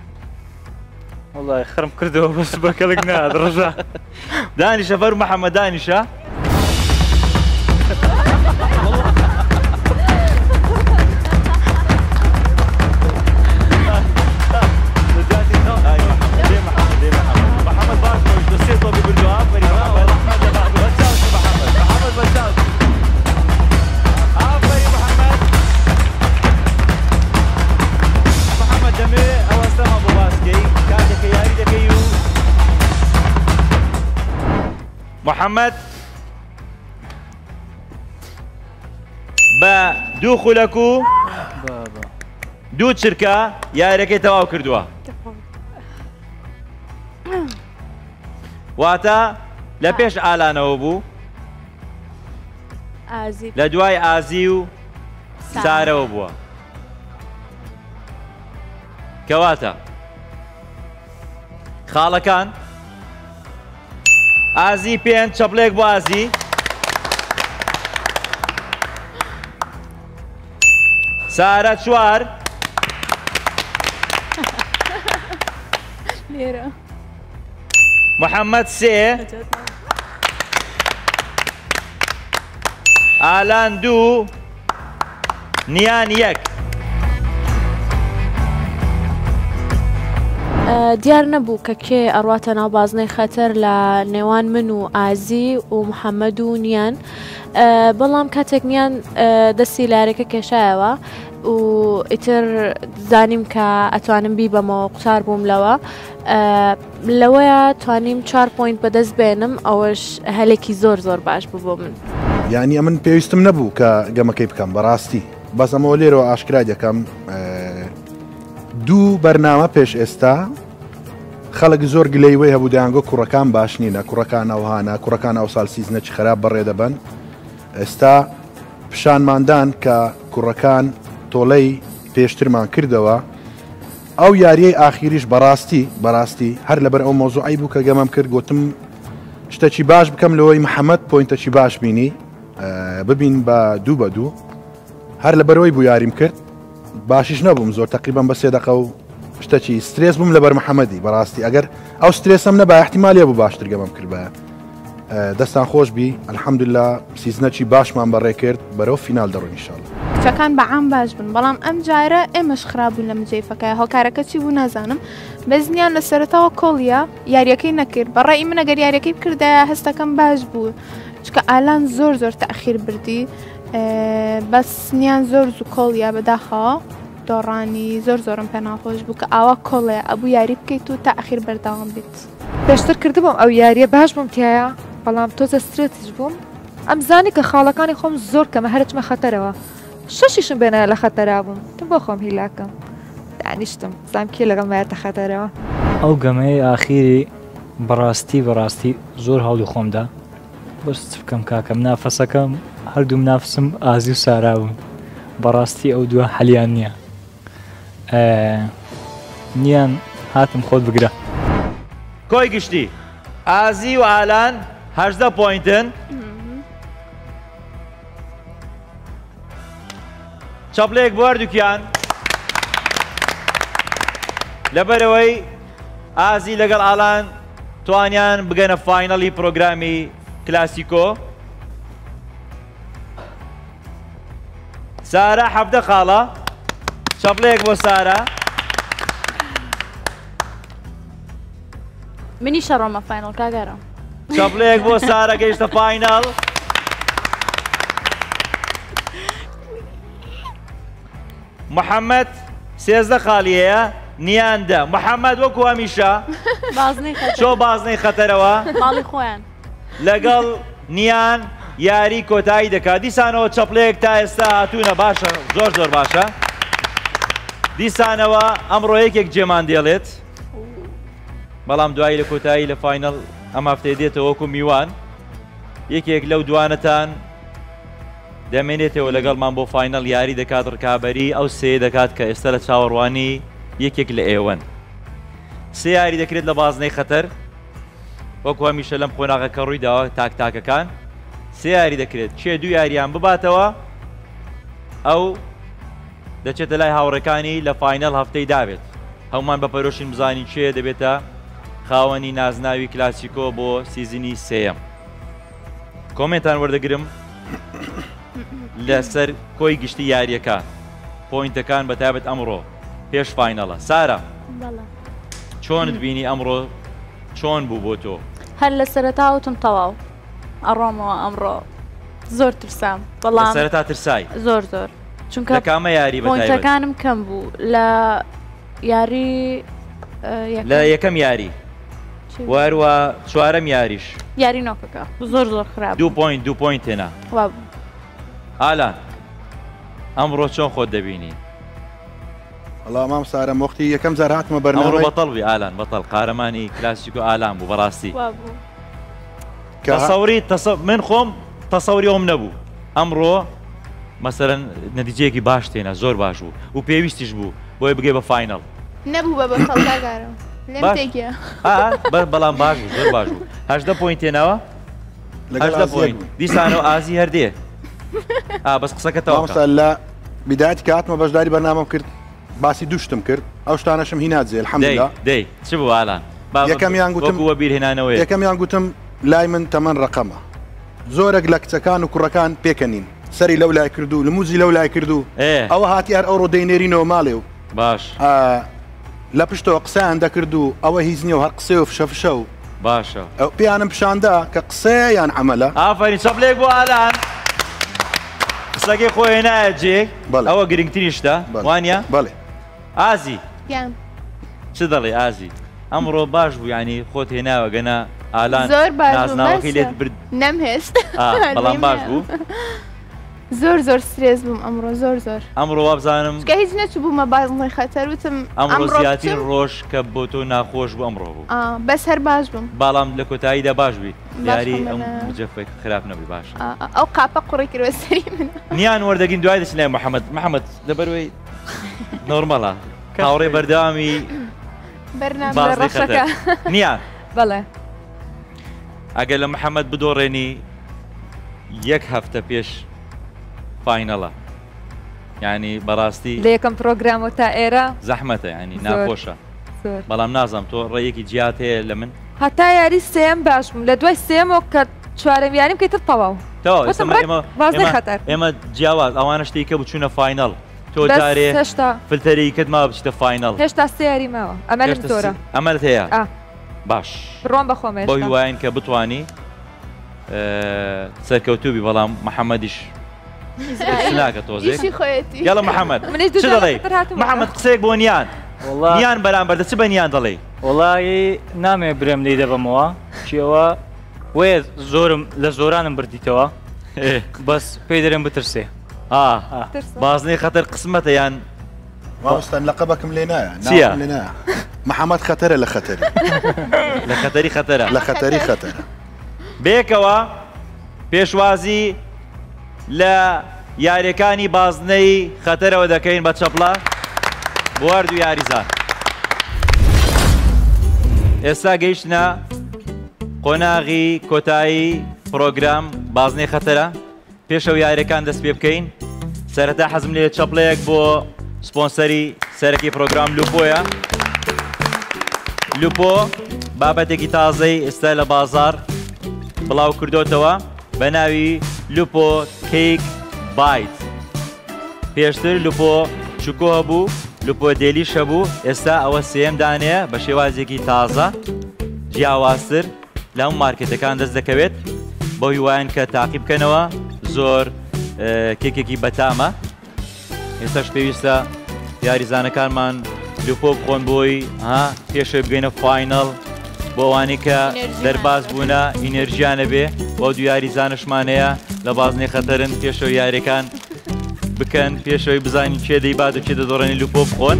وڵای خرم کردەوە بەس بەکەڵک نات ڕژە دانیشە بەر محەممەد دانیشە محەممەد بە دوو خولەک و دوو چرکە یاریەکەی تەواو کردووە واتە لە پێش ئالانەوە بوو لە دوای ئازی و سارەوە بووە کەواتە خاڵەکان ئازی پێنج چەپڵێک بۆ ئازی سارە چوار محەممەد سێ ئالان دوو نیان یەک دیار نەبوو کە کێ ئەڕواتە ناو بازنەی خەتەر لە نێوان من و ئازی و محەممەد و نیان بەڵام کاتێک نیان دەستی لارێکە کێشایەوە و ئیتر زانیم کە ئەتوانم بیبەمەوە قوتار بووم لەوە لەوەیە توانیم چوار پۆینت بەدەست بێنم ئەوەش هەلێکی زۆر زۆر باش بوو بۆ من یعنی ئەمن پێویستم نەبوو کە گەمەکەی بکەم بەڕاستی بەس ئەمەوە لێرەوە ئاشکرا دەکەم دوو بەرنامە پێش ئێستا خەڵک زۆر گلەی وەی هەبوو دەیانگۆ کوڕەکان باش نینە کوڕەکان ئەوهانە کوڕەکان ئەو ساڵ سیزنەی خراپ بەڕێ دەبن ئێستا پیشانماندان کە کوڕەکان تۆڵەی پێشترمان کردەوە ئەو یاریەی ئاخیریش بەڕاستی بەڕاستی هەر لەبەر ئەو مۆزوعی بوو کە گەمەم کرد گوتم شتێکی باش بکەم لەوەی محەممەد پۆینتێکی باش بینی ببین بە دوو بە دوو هەر لەبەرەوەی بوو یاریم کرد باشیش نەبووم زۆر تقریبان بە سێ دەقە و شتێکی سترێس بووم لەبەر محەممەدی بەڕاستی ئەگەر ئەو سترێسم نەبا احتیمالێ بوو باشتر گەمەم کرد بە دەستان خۆش بی الحەمدوللا سیزنەکی باشمان بەڕێ کرد بەرەو فینال دەڕۆین ئینشاڵڵا کچەکان بەعام باش بن بەڵام ئەم جارە ئێمەش خراببوون لە مجێفەکەی هۆکارەکە چی بوو نازانم بەزنیان لە سەرەتاوە کۆڵیە یاریەکەی نەکرد بەڕێی من ئەگەر یاریەکەی بکردایە هەستەکەم باش بوو چکە ئالان زۆر زۆر تەخیر بردی بەس نیان زۆر زوو کۆڵیا بەداخەوە دۆڕانی زۆر زۆرم پێ ناخۆش بوو کە ئاوا کۆڵێ ئەبوو یاری بکەیت و تا ئەخیر بەرداوام بیت پێشتر کردبووم ئەو یاریە باش بووم تایە بەڵام تۆزە سترێتیش بووم ئەم زانی کە خاڵەکانی خۆم زۆر کەمە هەرچمە خەتەرەوە شەشیشم بێنایە لە خەتەرا بووم تم بۆ خۆم هیلاکەم دانیشتم زانم کێ لەگەڵ مایەتە خەتەرەوە ئەو گەمەی ئاخیری بەڕاستی بەڕاستی زۆر هەوڵی خۆمدا بەس بکەم کاکەم نافەسەکەم هەردوو نافسم ئازی و سارا بوون بەڕاستی ئەو دووە حەلیان نییە نیان هاتم خۆت بگرە کۆی گشتی ئازی و ئالان هەژدە پۆینتن چەپڵێک بۆ هەردووکیان لەبەرەوەی ئازی لەگەڵ ئالان توانیان بگەنە فاینەڵی پرۆگرامی کلاسیکۆ سارا حەفدە خاڵە چەپڵێک بۆ سارا منی شەڕۆمە فاینەڵ کاگەرە چەپڵێک بۆ سارا گەیشتە فاینەڵ محەممەد سێزدە خاڵی هەیە نیان دە محەممەد وەکو هەمیشە چۆ بازنەی خەتەرەوە ماڵی خۆیان لەگەڵ نیان یاری کۆتایی دەکات دیسانەوە چەپڵەیەک تا ئێستا هاتوونە باشە زۆر زۆر باشە دیسانەوە ئەمڕۆ یەکێک جێمان دێڵێت بەڵام دوایی لە کۆتایی لە فاینەڵ ئەم هەفتەیە دێتەوە وەکو میوان یەکێک لەو دوانەتان دەمێنێتەوە لەگەڵمان بۆ فاینەڵ یاری دەکات ڕکابەری ئەو سێ دەکات کە ئێستا لە چاوەڕوانی یەکێک لە ئێوەن سێ یاری دەکرێت لە بازنەی خەتەر وەکو هەمیشە لەم قۆناغەکە ڕووی داوە تاک تاکەکان سێ یاری دەکرێت چێ دوو یاریان بباتەوە ئەو دەچێتە لای هاوڕەکانی لە فاینەڵ هەفتەی دابێت هەمومان بە پەرۆشین بزانین چێ دەبێتە خاوەنی نازناوی کلاسیکۆ بۆ سیزنی سێەم کۆمنتان وەردەگرم لەسەر کۆی گشتی یاریەکە پۆینتەکان بەتابەت ئەمڕۆ پێش فاینەڵە سارە چۆنت بینی ئەمڕۆ چۆن بوو بۆ تۆ هەر لە سەرەتاوتم تەواو ئەڕۆمەوە ئەمڕۆ زۆر ترسام بەڵام سەرەتا ترسای زۆر زۆر چونکە لە کامە یاری پۆینتەکانم کەم بوو لە یاری لە یەکەم یاری واروە چوارەم یاریش یاری نۆکەکە زۆر زۆر خراپ دوو پۆینت دوو پۆینت هێنا ئالان ئەمڕۆ چۆن خۆت دەبینی وەڵام مام سارە وەختی یەکەم جار هاتمە ئەمڕۆ بەرنامەی بەتەڵ بی ئالان بەتەڵ قارەمانی کلاسیک و ئالان بوو بەڕاستی کە تەسەوری من خۆم تەسەوری ئەوم نەبوو ئەمڕۆ مەسەرەن نەتیجەیەکی باش تێنە زۆر باش بوو و پێویستیش بوو بۆی بگەی بە فاینەڵ نەبوو بە بەتەڵداگارەوە لێم تێکیە بەڵام باش بوو زۆر باش بوو هەژدە پۆینت تێناوە هەژدە پۆینت دیسانەوە ئازی هەردێ بەس قسەکە تەواو لە بیداەتی کە هاتمە بەشداری بەرنامەم کرد باسی دووشتم کرد ئەو شتانەشم هیناجێ الحەمدولیلا دەی چ بوو ئالان یەکەمیان گوتم وە بیرهێنانەوەی یەکەمیان گوتم لای من تەمەەن ڕقەمە زۆرێک لە کچەکان و کوڕەکان پێکەنین سەری لەو لای کردو لە موزی لەو لای کردو ئەوە هاتی هەر ئەوڕۆ دەینێرینەوە ماڵێ و باش لە پشتەوە قسەیان دەکرد و ئەوە هیچ نییە و هەر قسێ و فشە فشە و باشە ئەو پیانم پیشاندا کە قسەیان عەمەلە ئافرین چەپڵێک بۆ ئالان قسەکەی خۆی نایە جێ ئەوە گرنگترینشتە وانە بەڵێ ئازی چ دەڵێ ئازی ئەمڕۆ باش بوو ینی خۆت هێناوە گەنە ئالان زۆر نازناوەکەی لێت برد نەمهێشت بەڵام باش بوو زۆر زۆر سرێز بووم ئەمڕۆ زۆر زۆر ئەمڕۆ وابزانم کە هیچ نەچوو بوومە بازڵی خەتەر وتم ئەمڕۆ زیاتر ڕۆژ کە بۆ تۆ ناخۆش بوو ئەمڕۆ بوو بەس هەر باش بووم باڵام لە کۆتاییدا باش بوویت یاری ئەم جەفێک خراپ نەبووی باش ئەو قاپە قوڕی کردوە سەری من نیان وەردەگین دوای دەچین لای محەممەد محەممەد لەبەروەی نۆرمەڵە هاوڕێ بەردەوامی بەرنامەڕەشەکە نیان بەڵێ ئەگەر لە محەممەد بدۆڕێنی یەک هەفتە پێش فاینەڵە ینی بەڕاستی لە یەکەم پرۆگرامۆ تا ئێرە زەحمەتە ینی ناخۆشە بەڵام نازانم تۆ ڕێیەکی جیات هەیە لە من هەتا یاری سێم باش بووم لە دوای سێمەوە کە چوارەم یاریم کەیتر تەواو ئێمە جیاواز ئەوانە شتێک کە بچوونە فاینەڵ تۆ جارێ هێشتا فلتەری کرد ما بچتە فاینەڵ هێشتا سێ یاریمەوە ئەمە لەم تۆرە ئەمەت هەیە باش بڕۆم بەخۆمە بۆ هیواین کە بتوانی سەرکەوتوبی بەڵام محەممەدیش ناکە تۆزێک یاڵە محەممەد چ دەڵێ محەممەد قسەیەک بۆ نیان نیان بەرامبەر دەچ بە نیان دەڵێ وڵی نامێ برێم لی دەبەمەوە چیەوە وێ زۆرم لە زۆرانم بردیتەوە بەس پێی دەرێن بترسێ بازنەی خەتەر قسمەتە یان ماوەستان لەقەبەکەم لێ نایە لێ نایە محەممەد خەتەرە لە خەتەری لە خەتەری خەتەرە لە خەتەری خەتەرە بێکەوە پێشوازی لە یاریەکانی بازنەی خەتەرەوە دەکەین بە چەپڵە بواردو یاریزان ئێستا گەیشتە قۆناغی کۆتایی پرۆگرام بازنەی خەتەرە پێشەو یاریەکان دەست پێ بکەین سەرەتا حەزم لێ چەپڵەیەک بۆ سپۆنسەری سەرەکی پرۆگرام لوپۆیە لوپۆ بابەتێکی تازەی ئێستا لە بازار بڵاو کردوتەوە بە ناوی لوپۆ کیک بایت پێشتر لوپۆ چوکۆ هەبوو لوپۆ دێلیش هەبوو ئێستا ئەوە سێم دانەیە بە شێوازێکی تازە جیاوازتر لە هەموو مارکێتەکان دەست دەکەوێت بۆ هیوایان کە تاقی بکەنەوە زۆر کێکێکی بەتامە ئێستاش پێویستە یاریزانەکانمان لوپۆ بخۆن بۆی ها پێشەوەی بگەینە فاینەڵ بۆ ئەوانەی کە دەرباز بوونە ئینێرژیانە بێ بۆ دو یاری زانشمانەیە لە بازنەی خەتەرن پێشەوەی یاریەکان بکەن پێشەوەی بزانین چێ دەیبات و چێ دەدۆڕێنی لوپۆ بخۆن.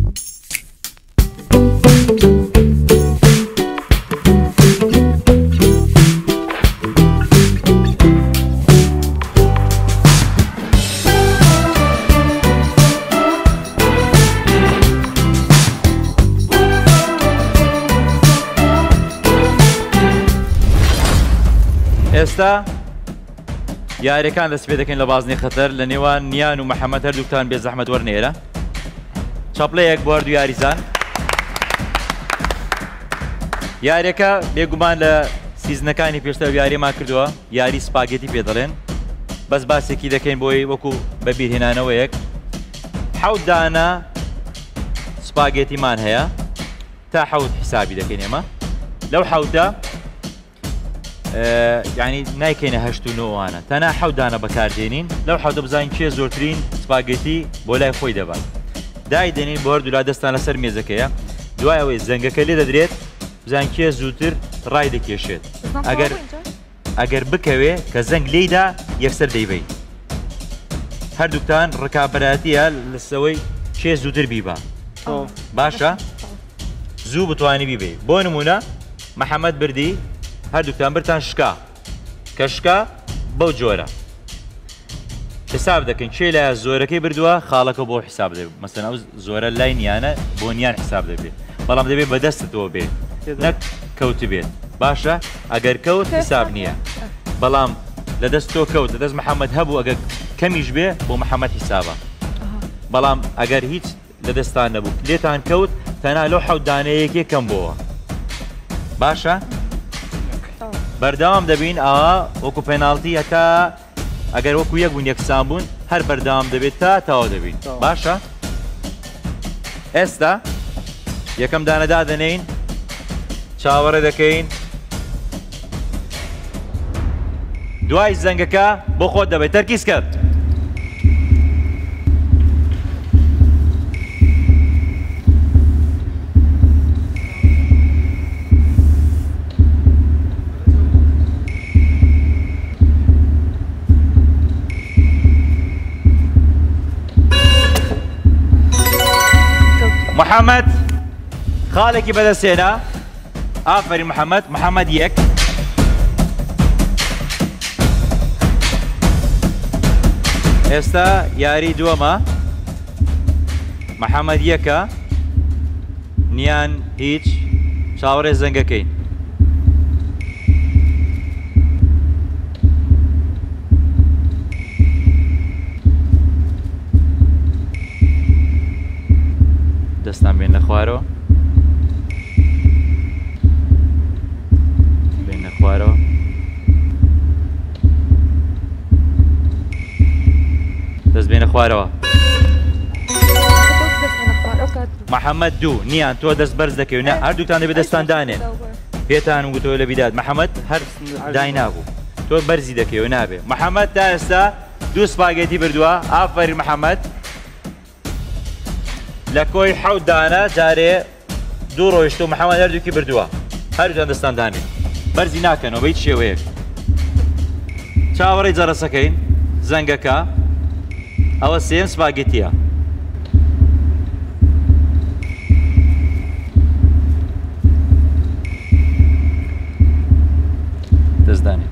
ئێستا یاریەکان دەست پێ دەکەین لە بازنەی خەتەر لە نێوان نیان و محەممەد هەردووکتان بێ زەحمەت وەرنێرە چاپلەیەک بۆ هەردوو یاریزان. یاریەکە بێگومان لە سیزنەکانی پێشتر یاریمان کردووە یاری سپاگێتی پێ دەڵێن بەس باسێکی دەکەین بۆی وەکو بەبیرهێنانەوەیەک حەوت دانە سپاگێتیمان هەیە تا حەوت حیسابی دەکەین ئێمە لەو حەوتە یعنی نایکەینە هەشت و نۆوانە تەنها حەوت دانە بەکاردێنین لەو حەوتە بزانین کێ زۆرترین سپاگێتی بۆ لای خۆی دەبات دای دێنین بۆ هەردوو لا دەستان لەسەر مێزەکەیە دوای ئەوەی زەنگەکە لێ دەدرێت بزان کێ زووتر ڕای دەکێشێت ئەگەر ئەگەر بکەوێ کە زەنگ لێیدا یەکسەر دەیبین هەردووکتان ڕکابەراتیە لەسەوەی کێ زووتر بیبا باشە زوو بتوانی بیبێ بۆ نمونە محەممەد بردی هەردووکتان برتان شکا کە شکا بەو جۆرە حساب دەکەین چێ لای زۆرەکەی بردووە خاڵەکە بۆ حساب دەبێت مەسەن ئەو زۆرە لای نیانە بۆ نیان حساب دەبێت بەڵام دەبێت بەدەستتەوە بێت نەک کەوت بێت باشە ئەگەر کەوت حساب نییە بەڵام لە دەست تۆ کەوت لە دەست محەممەد هەبوو ئەگەر کەمیش بێ بۆ محەممەد حسابە بەڵام ئەگەر هیچ لە دەستان نەبوو لێتان کەوت تەنها لەو حەوت دانەیەکی کەم بۆەوە باشە بەردەوام دەبین ئەوە وەکو پێناڵتی هەتا ئەگەر وەکو یەک بوون یەکسان بوون هەر بەردەوام دەبێت تا تاوا دەبین باشە ئێستا یەکەم دانەدا دەنین چاوەڕێ دەکەین دوای زەنگەکە بۆ خۆت دەبێت تەرکیز کرد محەممەد خاڵێکی بەدەستێنا ئافرین محەممەد محەممەد یەک ئێستا یاری دووەمە محەممەد یەکە نیان هیچ چاوەڕێ زەنگەکەین دەستان بێنە خوارەوە بێنە خوارەوە دەست بێنە خوارەوە محەممەد دوو نیان تۆ دەست بەرز دەکەوێت نە هەردووتان دەبێت دەستان دانێن پێتان وگوتەوە لە بیداد محەممەد هەر دای نابوو تۆ بەرزی دەکەوێت نابێ محەممەد تا ئێستا دوو سپاگێتی بردووە ئافەری محەممەد لە کۆی حەوت دانە جارێ دوو ڕۆیشت و محەممەد هەردووکی بردووە هەردووتان دەستان دانێن بەرزی ناکەنەوە بە هیچ شێوەیەک چاوەڕێی جەرەسەکەین زەنگەکە ئەوە سێم سپاگێتیە دەستدانێ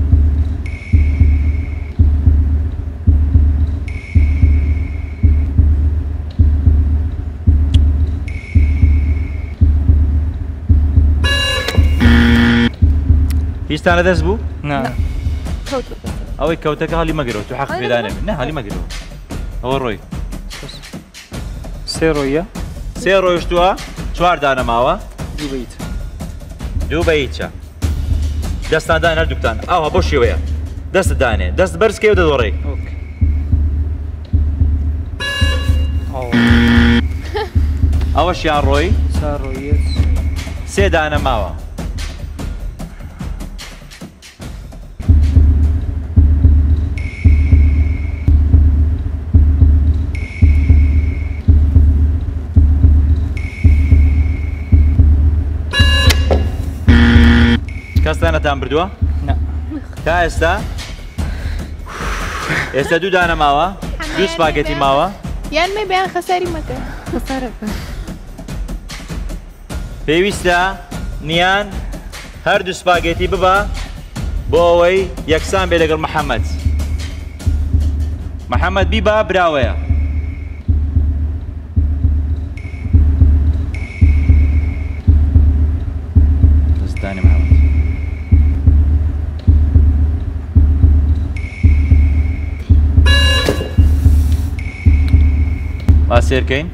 هیچتانە دەست بوو؟ ئەوەی کەوتەکە هەڵی مەگرەوە تو حەق پێدانێ نە هەڵی مەگرەوە ئەوە ڕۆی سێ ڕۆیە سێ ڕۆیشتووە چوار دانەماوە دوو بەیت دوو بە هیچە دەستان دان هەردووکتان ئەوە بۆ شێوەیە دەست دانێ دەست بەرزکەی و دەدۆڕێ ئەوە شیان ڕۆی سێ دانەماوە دەستانەتان بردووە؟ تا ئێستا ئێستا دوو دانە ماوە دوو سپاگەتی ماوە یان مێ بەیان خەساری مەکە پێویستە نیان هەردوو سپاگێتی ببە بۆ ئەوەی یەکسان بێ لەگەڵ محەممەد محەممەد بیبە براوەیە دەستانی محەممەد با سێرکەین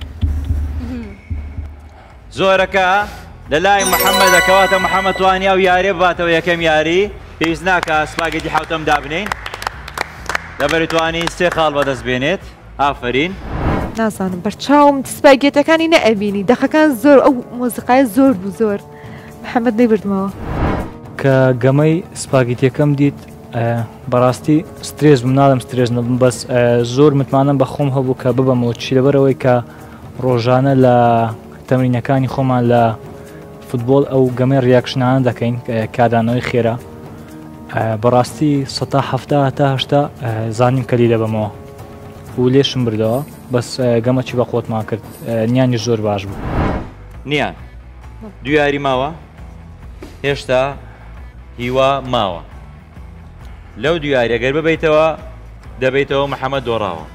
زۆرەکە لە لای محەممەدە کەواتە محەممەد توانی ئەو یارێ بباتەوە یەکەم یاری پێویست ناکە سپاگەتی حوتەم دابنین لەبەر توانی سێ خاڵ بەدەست بێنێت ئافرین نازانم بەرچاوم سپاگێتەکانی نەئەبینی دەخەکان زۆر ئەو مۆزیقای زۆر بوو زۆر محەممەد نەیبردمەوە کە گەمەی سپاگیتیەکەم دیت بەڕاستی سترێز بووم نادەم سترێز نەبم بەس زۆر متمانم بە خۆم هەبوو کە ببەمەوە چی لەبەرەوەی کە ڕۆژانە لە تەمرینەکانی خۆمان لە فوتبۆل ئەو گەمەی ڕیاکشنانە دەکەین کادانەوەی خێرا بەڕاستی سەتا هەفتا تا هەشتا زانیم کەلی دەبەمەوە و لێشم بردەوە بەس گەمەچی بە خۆتمان کرد نیانی زۆر باش بوو نیان دوو یاری ماوە هێشتا هیوا ماوە لەو دوو یاری ئەگەر ببیتەوە دەبیتەوە محەممەد دۆڕاوە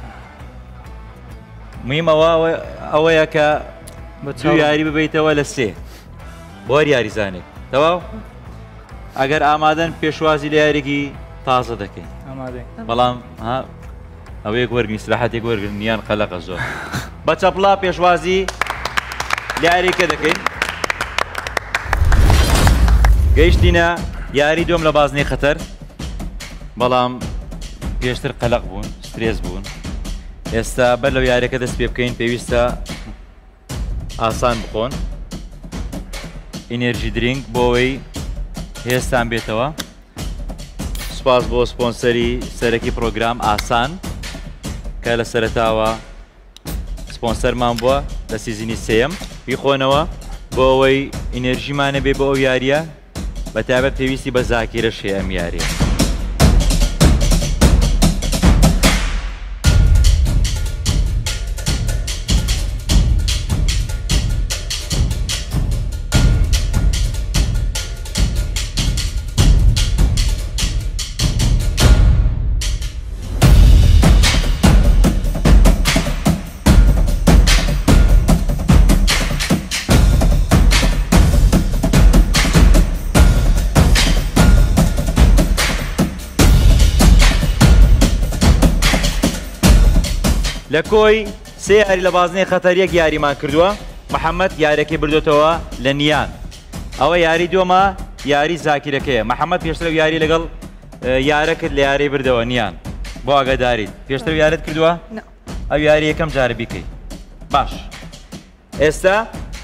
مهمەوە ئەوەیە کە دوو یاری ببیتەوە لە سێ بۆ یاریزانێک تەواو ئەگەر ئامادەن پێشوازی لە یارێکی تازە دەکەین بەڵام ئەوەیەک وەرگین سلاحەتێک وەرگن نیان قەلەقە زۆر بە چەپڵا پێشوازی لە یاریکە دەکەین گەیشتینە یاری دۆم لە بازنەی خەتەر بەڵام پێشتر قەلەق بوون سترێز بوون ئێستا بەر لەو یاریەکە دەست پێ بکەین پێویستە ئاسان بخۆن ئینێرژی درینگ بۆ ئەوەی هێستان بێتەوە سوپاس بۆ سپۆنسەری سەرەکی پرۆگرام ئاسان کە لە سەرەتاوە سپۆنسەرمان بووە لە سیزنی سێم بیخۆنەوە بۆ ئەوەی ئینێرژیمانە بێ بۆ ئەو یاریە بەتایبەت پێویستی بە زاکیرەش هەیە ئەم یاریە لە کۆی سێ یاری لە بازنەی خەتەر یەک یاریمان کردووە محەممەد یارەکەی بردوێتەوە لە نیان ئەوە یاری دۆمە یاری زاکیرەکەیە محەممەد پێشتر یاری لەگەڵ یارە کرد لە یاری بردەوە نیان بۆ ئاگاداریت پێشتر یارت کردووە ئەو یاری یەکەم جارە بیکەیت باش ئێستا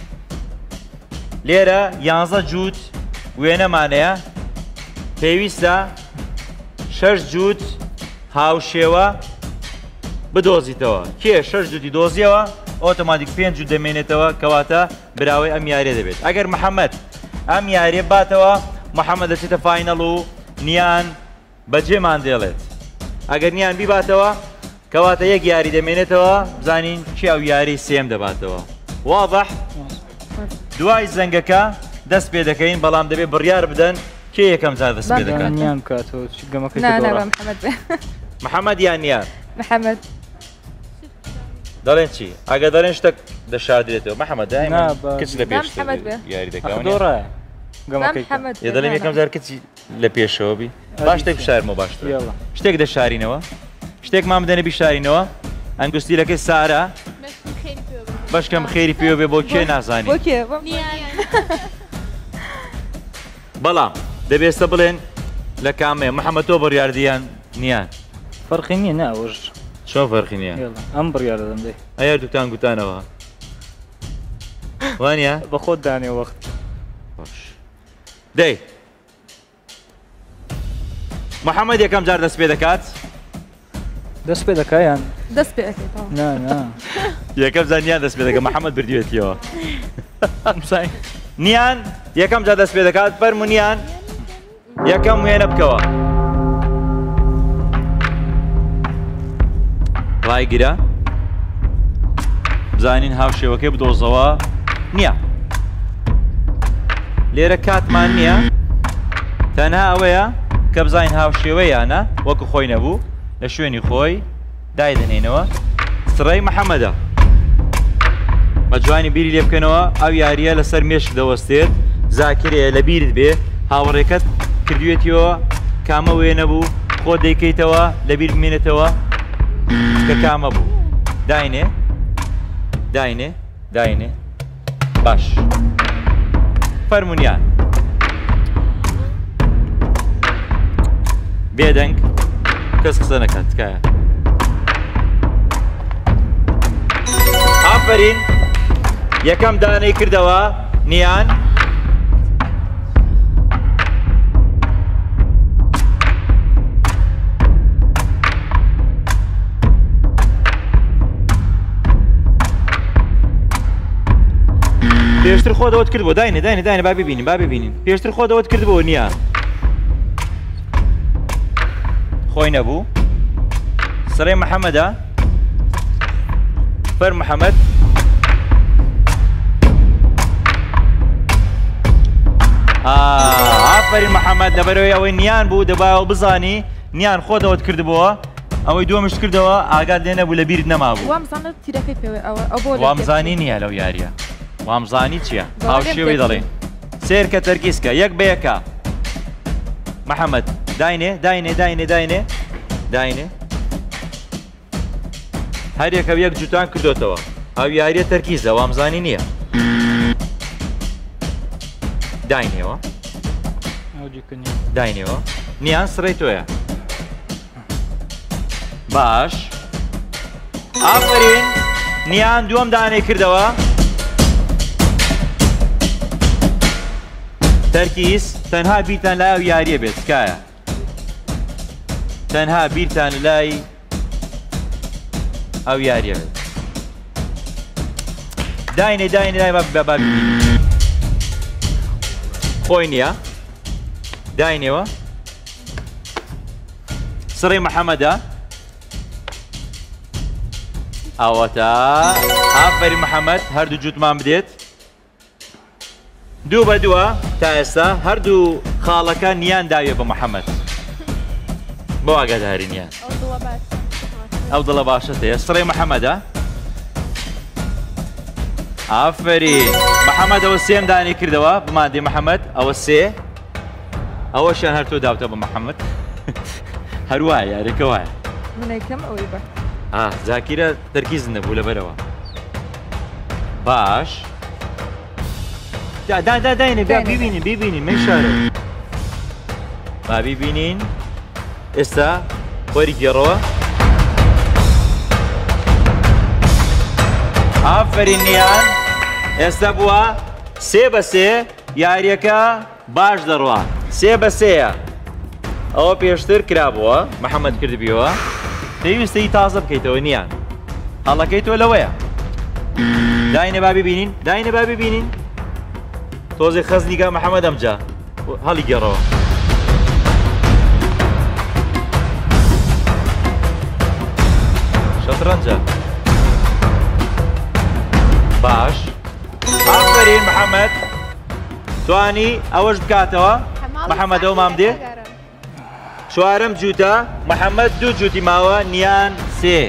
لێرە یانزە جووت وێنەمانەیە پێویستە شەش جووت هاوشێوە بدۆزیتەوە کێ شەش جووتی دۆزیەوە ئۆتۆماتیک پێنج جووت دەمێنێتەوە کەواتە براوەی ئەم یاریە دەبێت ئەگەر محەممەد ئەم یاریە باتەوە محەممەد دەچێتە فاینەڵ و نیان بەجێمان دێڵێت ئەگەر نیان بیباتەوە کەواتە یەک یاری دەمێنێتەوە بزانین چی ئەو یاری سێم دەباتەوە واضح دوای زەنگەکە دەست پێ دەکەین بەڵام دەبێت بڕیار بدەن کێ یەکەم جار دەست پێ دەکەن نیان بکاتەوە گەمەکەی محەممەد یان نیان محەممەد دەڵێن چی ئەگە دەڵێن شتێک دەشادرێتەوە محەممەد دایما کچ لە پێش یاری دەکەون دەڵێن یەکەم جار کچی لە پێشەوە بی باش شتێک بشارمەوە باشتر شتێک دەشارینەوە شتێکمان بدەنە بیشارینەوە ئەنگوستیلەکەی سارە بەشکەم خێری پێوە بێ بۆ کێ نازانی بەڵام دەبێستە بڵێن لە کامەیە محەممەد تۆ بڕیاردیان نیان فەرقی نییە ناوەژ چۆن فەرقی نییە ئەم بڕیارە دەم دێ ئەیە دوتان گوتانەوە وانە بە خۆت دانێ وەخت دەی محەممەد یەکەم جار دەست پێ دەکات دەست پێ دەکایان دەست پێ دەکەیتەوە یەکەم جار نیان دەست پێ دەکات محەممەد بردوێتیەوە نیان یەکەم جار دەست پێ دەکات فەرموونیان یەکەم وێنە بکەوە. ڕایگرە بزانین هاوشێوەکەی بدۆزەوە نییە. لێرە کاتمان نییە، تەنها ئەوەیە کە بزانین هاوشێوەیانە وەکو خۆی نەبوو لە شوێنی خۆی دایدنێنەوە. سڕەی محەممەدە بە جوانی بیری لێ بکەنەوە ئەو یاریە لەسەر مێشک دەوەستێت. زاکرەیە لە بیرت بێ هاوڕێکەت کردوێتیەوە کامە وێنە بوو خۆ دەیکەیتەوە لە بیر بمێنێتەوە کە کامە بوو. داینێ داینێ داینێ باش فەرمونیان بێدەنگ کەس قسە نەکات تکایە. ئافرین یەکەم دانەی کردەوە نیان. پێشتر خۆ دەوت کردبوو. داینێ داینێ داینێ با ببینین با ببینین پێشتر خۆ دەوت کردبوو نییە خۆی نەبوو. سڕێ محەممەدە فەر محەممەد ئافرین محەممەد لەبەرەوەی ئەوەی نیان بوو دەبایەوە بزانی نیان خۆ دەوت کردبووە ئەوەی دووەمش کردەوە ئاگات لێ نەبوو لە بیرت نەمابوو. وامزانی نییە لەو یاریە. وامزانی چییە؟ هاوشێوەی دەڵێن سێر کە تەرکیزکە یەک بە یەکە. محەممەد داینێ داینێ داینێ داینێ داینێ هەر یەکە یەک جوتان کردوتەوە. ئەو یاریە تەرکیزە وامزانی نییە. داینێەوە داینێەوە نیان سڕێی تۆیە. باش ئافرین نیان دووەم دانەی کردەوە. تەرکیز تەنها بیرتان لای ئەو یاریە بێت تکایە. تەنها بیرتان لای ئەو یاریە بێت. داینێ داینێ دای بە بابی خۆی نییە. داینێەوە سڕێ محەممەدە ئەوەتە ئافەری محەممەد هەردوو جوتمان بدێت. دوو بە دووە تا ئێستا هەردوو خاڵەکە نیان داوێ بە محەممەد بۆ ئاگادارینیان ئەو دڵە باشەتەیە. سڕێ محەممەدە ئافرین محەممەد ئەوە سێم دانی کردەوە بمادێ محەممەد ئەوە سێ ئەوەشیان هەر تۆ داوتە بە محەممەد هەروایە یارێکە وایە منەکەم ئەوەی بە زاکیرە تەرکیز نەبوو لەبەرەوە. باش داینێ ببینین ببینین من شارە با ببینین ئێستا خۆری گێڕەوە. ئافرین نیان ئێستا بووە سێ بە سێ یاریەکە باش دەڕوا سێ بە سێیە. ئەوە پێشتر کرابووە محەممەد کردبیەوە پێویستەی تازە بکەیتەوە نیان. هەڵەکەی تۆ لەوەیە. داینێ با ببینین داینێ با ببینین تۆزی خەزنیگە محەممەد ئەمجا هەڵی گێڕەوە. شەترەنجە باش ئافرین محەممەد توانی ئەوەش بکاتەوە. محەممەد ئەو مام دێ چوارەم جوتە محەممەد دوو جوتی ماوە نیان سێ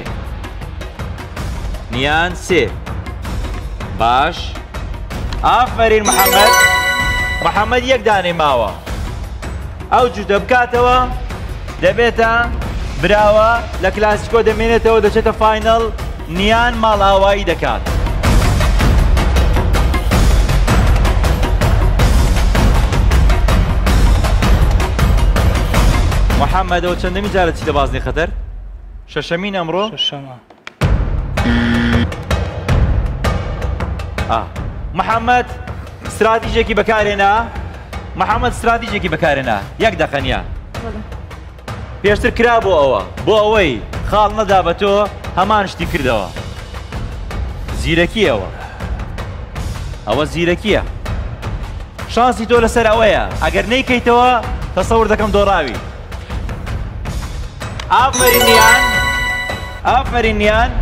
نیان سێ. باش ئافرین محەممەد محەممەد یەک دانەی ماوە ئەو جوتە بکاتەوە دەبێتە براوە لە کلاسیکۆ دەمێنێتەوە دەچێتە فاینەڵ نیان ماڵ ئاوایی دەکات. محەممەدەوە چەندەمی جارە چیتە بازنی خەتەر؟ شەشەمین ئەمڕۆ؟ شەشەمە. محەممەد استراتیژێکی بەکارێنا محەممەد استراتیژێکی بەکارێنا یەک دەقەنیا پێشتر کرا بۆ ئەوە بۆ ئەوەی خاڵ نەدا بە تۆ هەمان شتی کردەوە. زیرەکیەوە ئەوە زیرەکیە. شانسی تۆ لەسەر ئەوەیە ئەگەر نەیکەیتەوە تەسەور دەکەم دۆڕاوی ئافرینیان ئافرینیان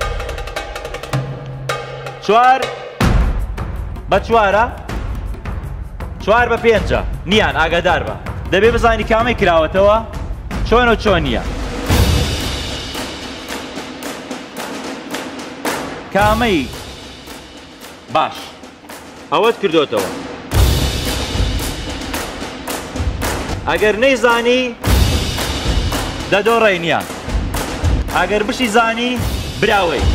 چوار بە چوارە چوار بە پێنجە نیان ئاگادار بە دەبێ بزانی کامەی کراوەتەوە چۆن و چۆن نییە کامەی باش ئەوەت کردوتەوە ئەگەر نەیزانی دەدۆڕێنیان ئەگەر بشی زانی براوەی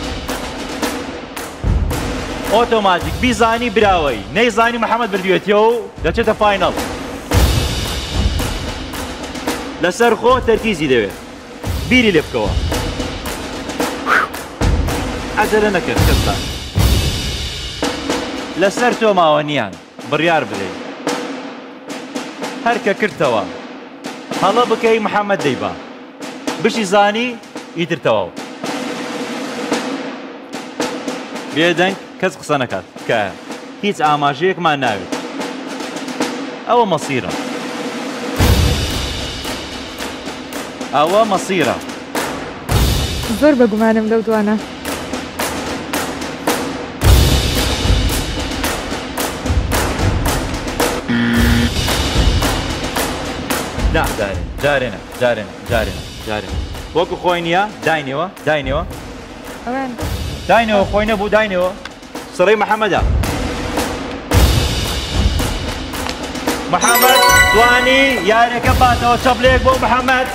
ئۆتۆماتیک بیزانی براوەی نەیزانی محەممەد بردوێتیەوە و دەچێتە فاینەڵ لەسەر خۆ تەرکیزی دەوێت بیری لێ بکەوە عەجەلە نەکرد کەستا لەسەر تۆ ماوە نیان بڕیار بدەی هەرکە کردتەوە هەڵە بکەی محەممەد دەیبا بشی زانی ئیتر تەواو بێدەنگ کەس قسە نەکات کە هیچ ئاماژەیەکمان ناوێت ئەوە مەسیرە ئەوە مەسیرە زۆر بەگومانم لەو دوانە نا دارێن جارێنە جارێنە جارێنە جارێنە وەکو خۆی نییە داینەوە داینەوە ئەوان داینەوە خۆی نەبوو داینەوە سڕەی محەممەدە محەممەد توانی یارەکە باتەوە چەپلێک بۆ محەممەد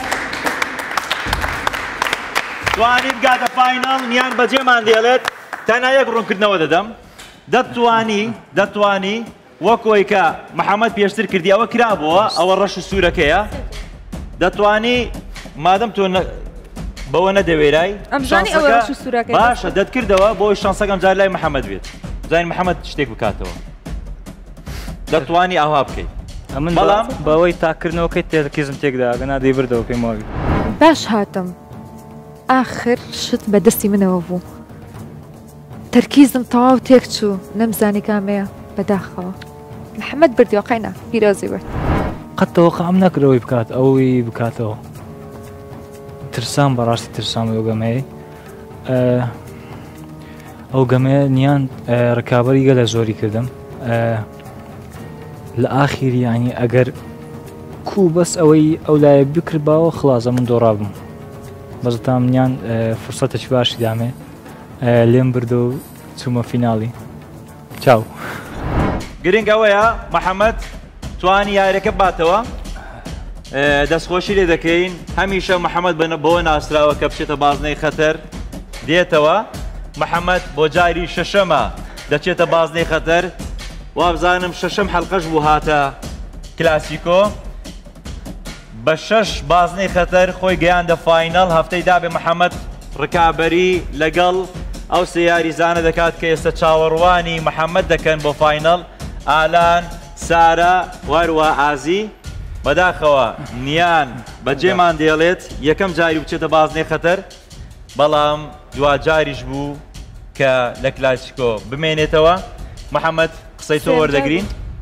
توانی بگاتە فاینەڵ نیان بەجێمان دێڵێت تەنها یەک ڕوونکردنەوە دەدەم دەتوانی دەتوانی وەکۆی کە محەممەد پێشتر کردی ئەوە کرابەوە ئەوە ڕەش و سوورەکەیە دەتوانی مادەم تۆ بەوە نەدەوێرای ئەمژانی ئەوە ڕەش و سوورەکەی باشە دەتکردەوە بۆی شانسەکەم جار لای محەممەد بێت زانین محەممەد شتێک بکاتەوە دەتوانی ئاوا بکەیت ئەمن بەڵام بەوەی تاکردنەوەکەی تێرکیزم تێکدا گەنا دەی بردەوە پێی ماوی باش هاتم ئاخر شت بە دەستی منەوە بوو تەرکیزم تەواو تێک چوو نەمزانی کامەیە بەداخەوە محەممەد بردیەوە قەینا پیرۆزی بێت قەت تەوەقع ئەم نەکرەوەی بکات ئەوی بکاتەوە ترسام بەڕاستی ترسام ئەو گەمەیە ئەو گەمەیە نیان ڕکابەری گەلە زۆری کردم لە ئاخیری ینی ئەگەر کوو بەس ئەوەی ئەو لایە بکردباوە خڵازە من دۆڕابم بەزتام نیان فرسەتەی باشی دامێ لێم بردە و چوومە فیناڵی چاو گرنگ ئەوەیە محەممەد توانی یارەکە باتەوە دەستخۆشی لێ دەکەین هەمیشە محەممەد بەوە ناسراوە کە بچێتە بازنەی خەتەر دێتەوە محەممەد بۆ جاری شەشەمە دەچێتە بازنەی خەتەر وابزانم شەشەم حەڵقەش بوو هاتە کلاسیکۆ بە شەش بازنەی خەتەر خۆی گەیاندە فاینەڵ هەفتەی دابێ محەممەد ڕکابەری لەگەڵ ئەو سێ یاریزانە دەکات کە ئێستا چاوەڕوانی محەممەد دەکەن بۆ فاینەڵ ئالان سارە واروە ئازی بەداخەوە نیان بەجێمان دێڵێت یەکەم جاری بچێتە بازنەی خەتەر بەڵام دوا جاریش بوو کە لە کلاسیکۆ بمێنێتەوە محەممەد قسەی تۆ وەردەگرین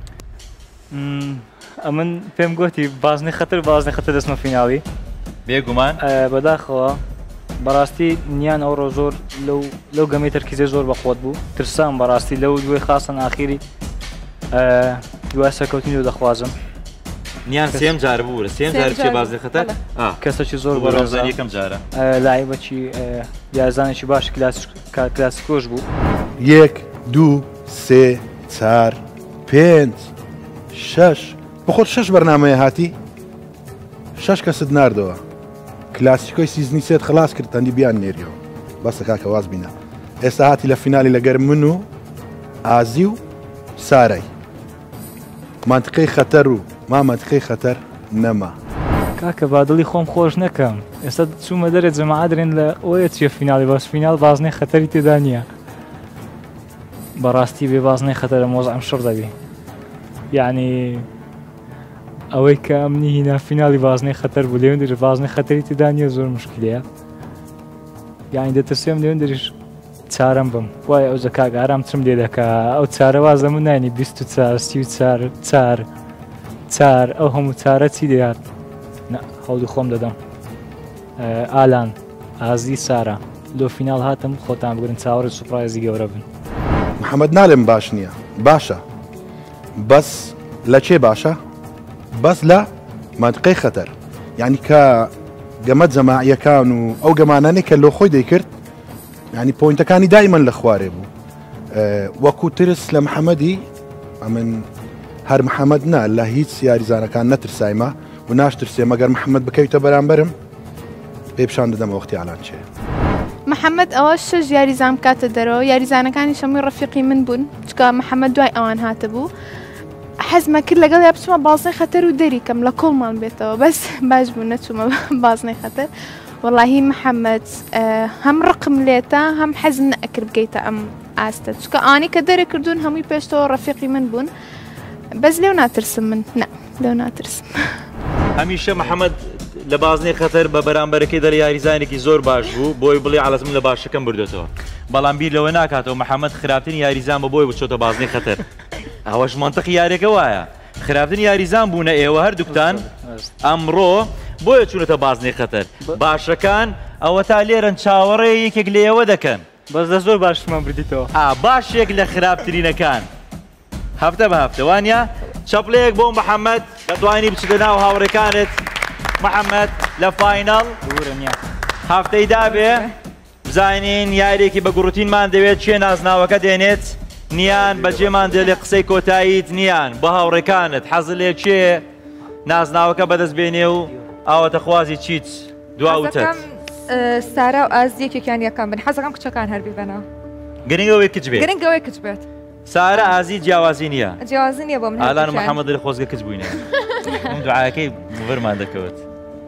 ئەمن پێم گوتی بازنەی خەتەر بازنەی خەتەر دەستمە فیناڵی بێگومان بەداخەوە بەڕاستی نیان ئەوڕۆ زۆر لەو لەو گەمەی تەرکیزێ زۆر بەخۆت بوو ترسام بەڕاستی لەو دوێ خاستن ئاخیری دوای سەرکەوتنی و دەخوازم نیان سێم جار بوو لە سێم جار بچێ بازنەی خەتەر کەسێکی زۆر بەڕۆزان یەکەم جارە لایبەکی یازانێکی باش کلاسیکۆش بوو یەک دوو سێ چار پێنج شەش بەخۆت شەش بەرنامەیە هاتی شەش کەست ناردەوە کلاسیکۆی سیزنی سێت خلاص کرد تەندی بیان نێریەوە بەسە کاکە واز بینە ئێستا هاتی لە فینالی لەگەر من و ئازی و سارای مانتقەی خەتەر و ما مانتقەی خەتەر نەما کاکە بادڵی خۆم خۆش نەکەم ئێستا چوومە دەرێت جەماعە درێن لە ئەوەیە چیە فینالی باس فینال بازنەی خەتەری تێدا نییە بەڕاستی بێ بازنەی خەتەرە مۆزعم شڕ دەبی یعنی ئەوەی کە ئەمنی هینا فینالی بازنەی خەتەر بوو لێون دەری بازنەی خەتەری تێدا نییە زۆر مشکلەیە یعنی دەترسێم لێون دەریش چارەم بم وایە ئەو جەکاگە ئارام چم لێ دەکا ئەو چارە وازەمون نانی بیست و چار سی و چار چار چار ئەو هەموو چارە چی دەیات هەوڵی خۆم دەدەم ئالان ئازی سارا لۆ فینال هاتم خۆتان بگرن چاوەڕێ سوپرایزی گەورە بن محەممەد نالێم باش نییە باشە بەس لە چێ باشە بەس لە منطقەی خەتەر یعنی کە گەمە جەماعیەکان و ئەو گەمانانێک کە لۆ خۆی دەیکرد ینی پۆینتەکانی دایمەن لە خوارێ بوو وەکو ترس لە محەممەدی ئەمن هەر محەممەد نا لە هیچ یاریزانەکان نەترسایمە و ناشترسێ مەگەر محەممەد بکەوتە بەرامبەرم پێ پیشان دەدەم وەختی ئالان چێ محەممەد ئەوە شەش یاریزان کاتە دەرەوە یاریزانەکانی شەمووی ڕەفیقی من بوون چکە محەممەد دوای ئەوان هاتە بوو حەزمە کرد لەگەڵ یا بچمە بازنەی خەتەر و دەریکەم لە کۆڵمان بێتەوە بەس باش بوو نەچوومە بازنەی خەتەر وەڵاهی محەممەد هەم ڕقم لێتە هەم حەزم نەئەکرد بگەیتە ئەم ئاستە چکە ئانی کە دەرە کردوون هەمووی پێشتەوە ڕەفیقی من بوون بەس لێو ناترسم من نە لێو ناترسم هەمیشە محەممەد لە بازنەی خەتەر بە بەرامبەرەکەی دەر یاریزانێکی زۆر باش بوو بۆی بڵێ عەڵەزم لە باشەکەم بردێتەوە بەڵام بیر لەوە ناکاتەوە محەممەد خراپترین یاریزان بە بۆی بچۆتە بازنەی خەتەر ئەوەش مەنتەقی یاریەکە وایە خراپترین یاریزان بوونە ئێوە هەردووکتان ئەمڕۆ بۆیە چوونەتە بازنەی خەتەر باشەکان ئەوە تا لێرەن چاوەڕێ یەکێک لە ئێوە دەکەن بەس دە زۆر باشمان بردیتەوە باشێک لە خراپترینەکان هەفتە بە هەفتە وانە چەپلەیەک بۆ محەممەد دەتوانی بچێتە ناو هاوڕێکانت محەممەد لە فاینەڵ هەفتەی دابێ بزانین یارێکی بە گوڕوتینمان دەوێت چێ نازناوەکە دێنێت نیان بەجێمان دێ لێ قسەی کۆتاییت نیان بە هاوڕێکانت حەز لێ چێ نازناوەکە بەدەست بێنێ و ئاوەتە خوازی چیت دواوتت سارا و ئازیەکێکیان یەکەم بن حەزەکەم کچەکان هەربی بەنەوە گرنگەوەی کچ بێت گرنگەوەی کچ بێت سارا ئازی جیاوازی نییە جیاوازی نییە بۆ من ئالان محەممەد لە خۆزگە کچ بووینە دوعاەکەی بڕمان دەکەوێت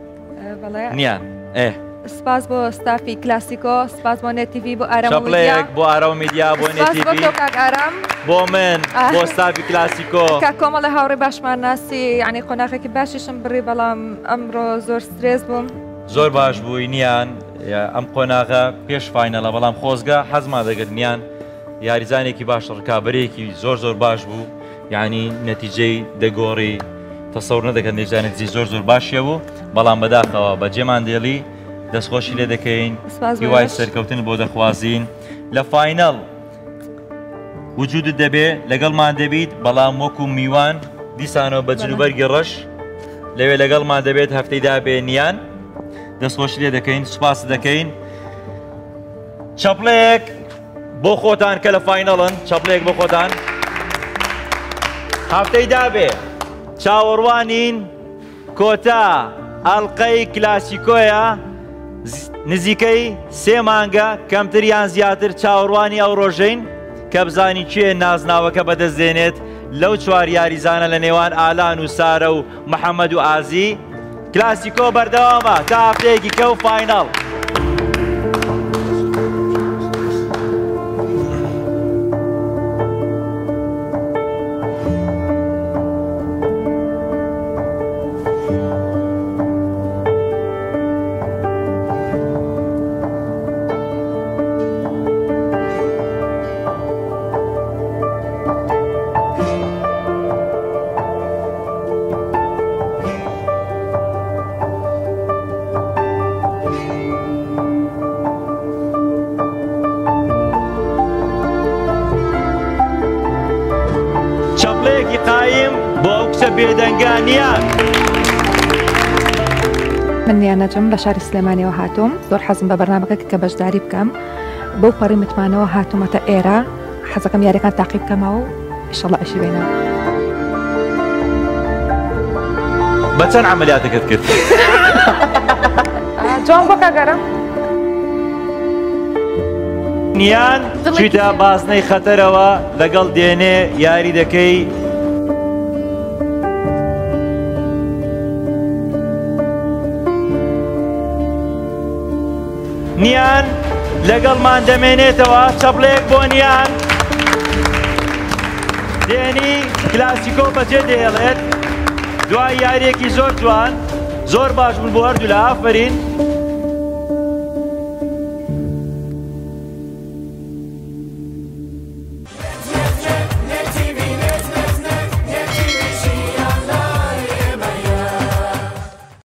نیان ئێ سپاس بۆ ستافی کلاسیکۆ سپاس بۆ نێتیڤی بۆ ئارام چەپڵەیەک بۆ ئارام میدیا بۆ نێتیڤی ئارام بۆ من بۆ ستافی کلاسیکۆ کە کۆمەڵی هاوڕێ باشمان ناسی یعنی قۆناغێکی باشیشم بڕی بەڵام ئەمڕۆ زۆر سترێس بووم زۆر باش بووی نیان ئەم قۆناغە پێش فاینەڵە بەڵام خۆزگە حەزمان دەگرت نیان یاریزانێکی باش ڕکابەرێکی زۆر زۆر باش بوو یعنی نەتیجەی دەگۆڕی تەسەور نەدەکەن نێژانێکی زۆر زۆر باشیە بوو بەڵام بەداخەوە بەجێمان دێڵی دەستخۆشی لێ دەکەین هیوای سەرکەوتن بۆ دەخوازین لە فاینەڵ وجودت دەبێ لەگەڵمان دەبیت بەڵام وەکو میوان دیسانەوە بە جلوبەرگی ڕەش لەوێ لەگەڵمان دەبێت هەفتەی دابێنیان دەستخۆشی لێ دەکەین سوپاس دەکەین چەپڵەیەک بۆ خۆتان کە لە فاینەڵن چەپڵەیەک بۆ خۆتان هەفتەی دابێ چاوەڕوانین کۆتا ئەڵقەی کلاسیکۆیە نزیکەی سێ مانگە کەمتریان زیاتر چاوەڕوانی ئەو ڕۆژەین کە بزانی کێ نازناوەکە بەدەستدێنێت لەو چوار یاریزانە لە نێوان ئالان و سارە و محەممەد و ئازی کلاسیکۆ بەردەوامە تا هەفتەیەکی کە و فاینەڵ قایم بۆ ئەو کچە بێدەنگانیان من نیانەجم لە شاری سلێمانیەوە هاتووم زۆر حەزم بە بەرنامەکە کە بەشداری بکەم بەو پەڕی متمانەوە هاتوومەتە ئێرە حەزەکەم یاریەکان تاقی بکەمەوە و ئیشەڵڵا ئەشی بێنەوە بە چەند عەمەلیاتەکەت کرد جوان بۆ کاگەرم نیان چیتە بازنەی خەتەرەوە لەگەڵ دێنێ یاری دەکەی نیان لەگەڵمان دەمێنێتەوە چەپڵێک بۆ نیان دێنی کلاسیکۆ بەجێ دێڵێت دوای یاریەکی زۆر جوان زۆر باش بوون بۆ هەردوو لە ئافرین